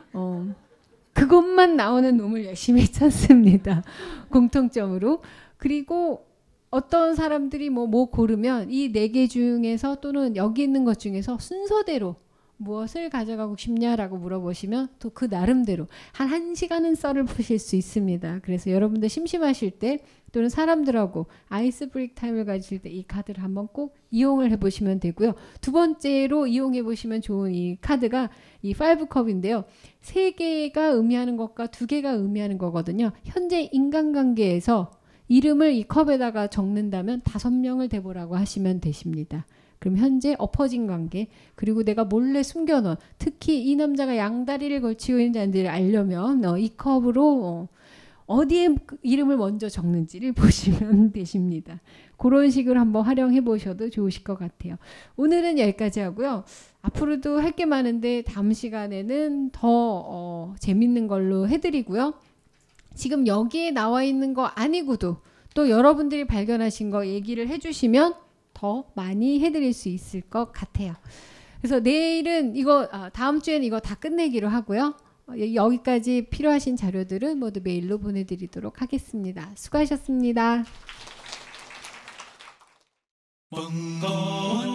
그것만 나오는 놈을 열심히 찾습니다. 공통점으로. 그리고 어떤 사람들이 뭐 고르면 이 4개 중에서 또는 여기 있는 것 중에서 순서대로 무엇을 가져가고 싶냐라고 물어보시면 또 그 나름대로 한 1시간은 썰을 푸실 수 있습니다. 그래서 여러분들 심심하실 때 또는 사람들하고 아이스 브레이크 타임을 가질 때 이 카드를 한번 꼭 이용을 해보시면 되고요. 두 번째로 이용해 보시면 좋은 이 카드가 이 5컵인데요. 3개가 의미하는 것과 2개가 의미하는 거거든요. 현재 인간관계에서 이름을 이 컵에다가 적는다면 5명을 대보라고 하시면 되십니다. 그럼 현재 엎어진 관계 그리고 내가 몰래 숨겨놓은 특히 이 남자가 양다리를 걸치고 있는지를 알려면 이 컵으로 어디에 이름을 먼저 적는지를 보시면 되십니다. 그런 식으로 한번 활용해 보셔도 좋으실 것 같아요. 오늘은 여기까지 하고요. 앞으로도 할 게 많은데 다음 시간에는 더 재밌는 걸로 해드리고요. 지금 여기에 나와 있는 거 아니고도 또 여러분들이 발견하신 거 얘기를 해주시면 더 많이 해드릴 수 있을 것 같아요. 그래서 내일은 이거 다음 주에는 이거 다 끝내기로 하고요. 여기까지 필요하신 자료들은 모두 메일로 보내드리도록 하겠습니다. 수고하셨습니다.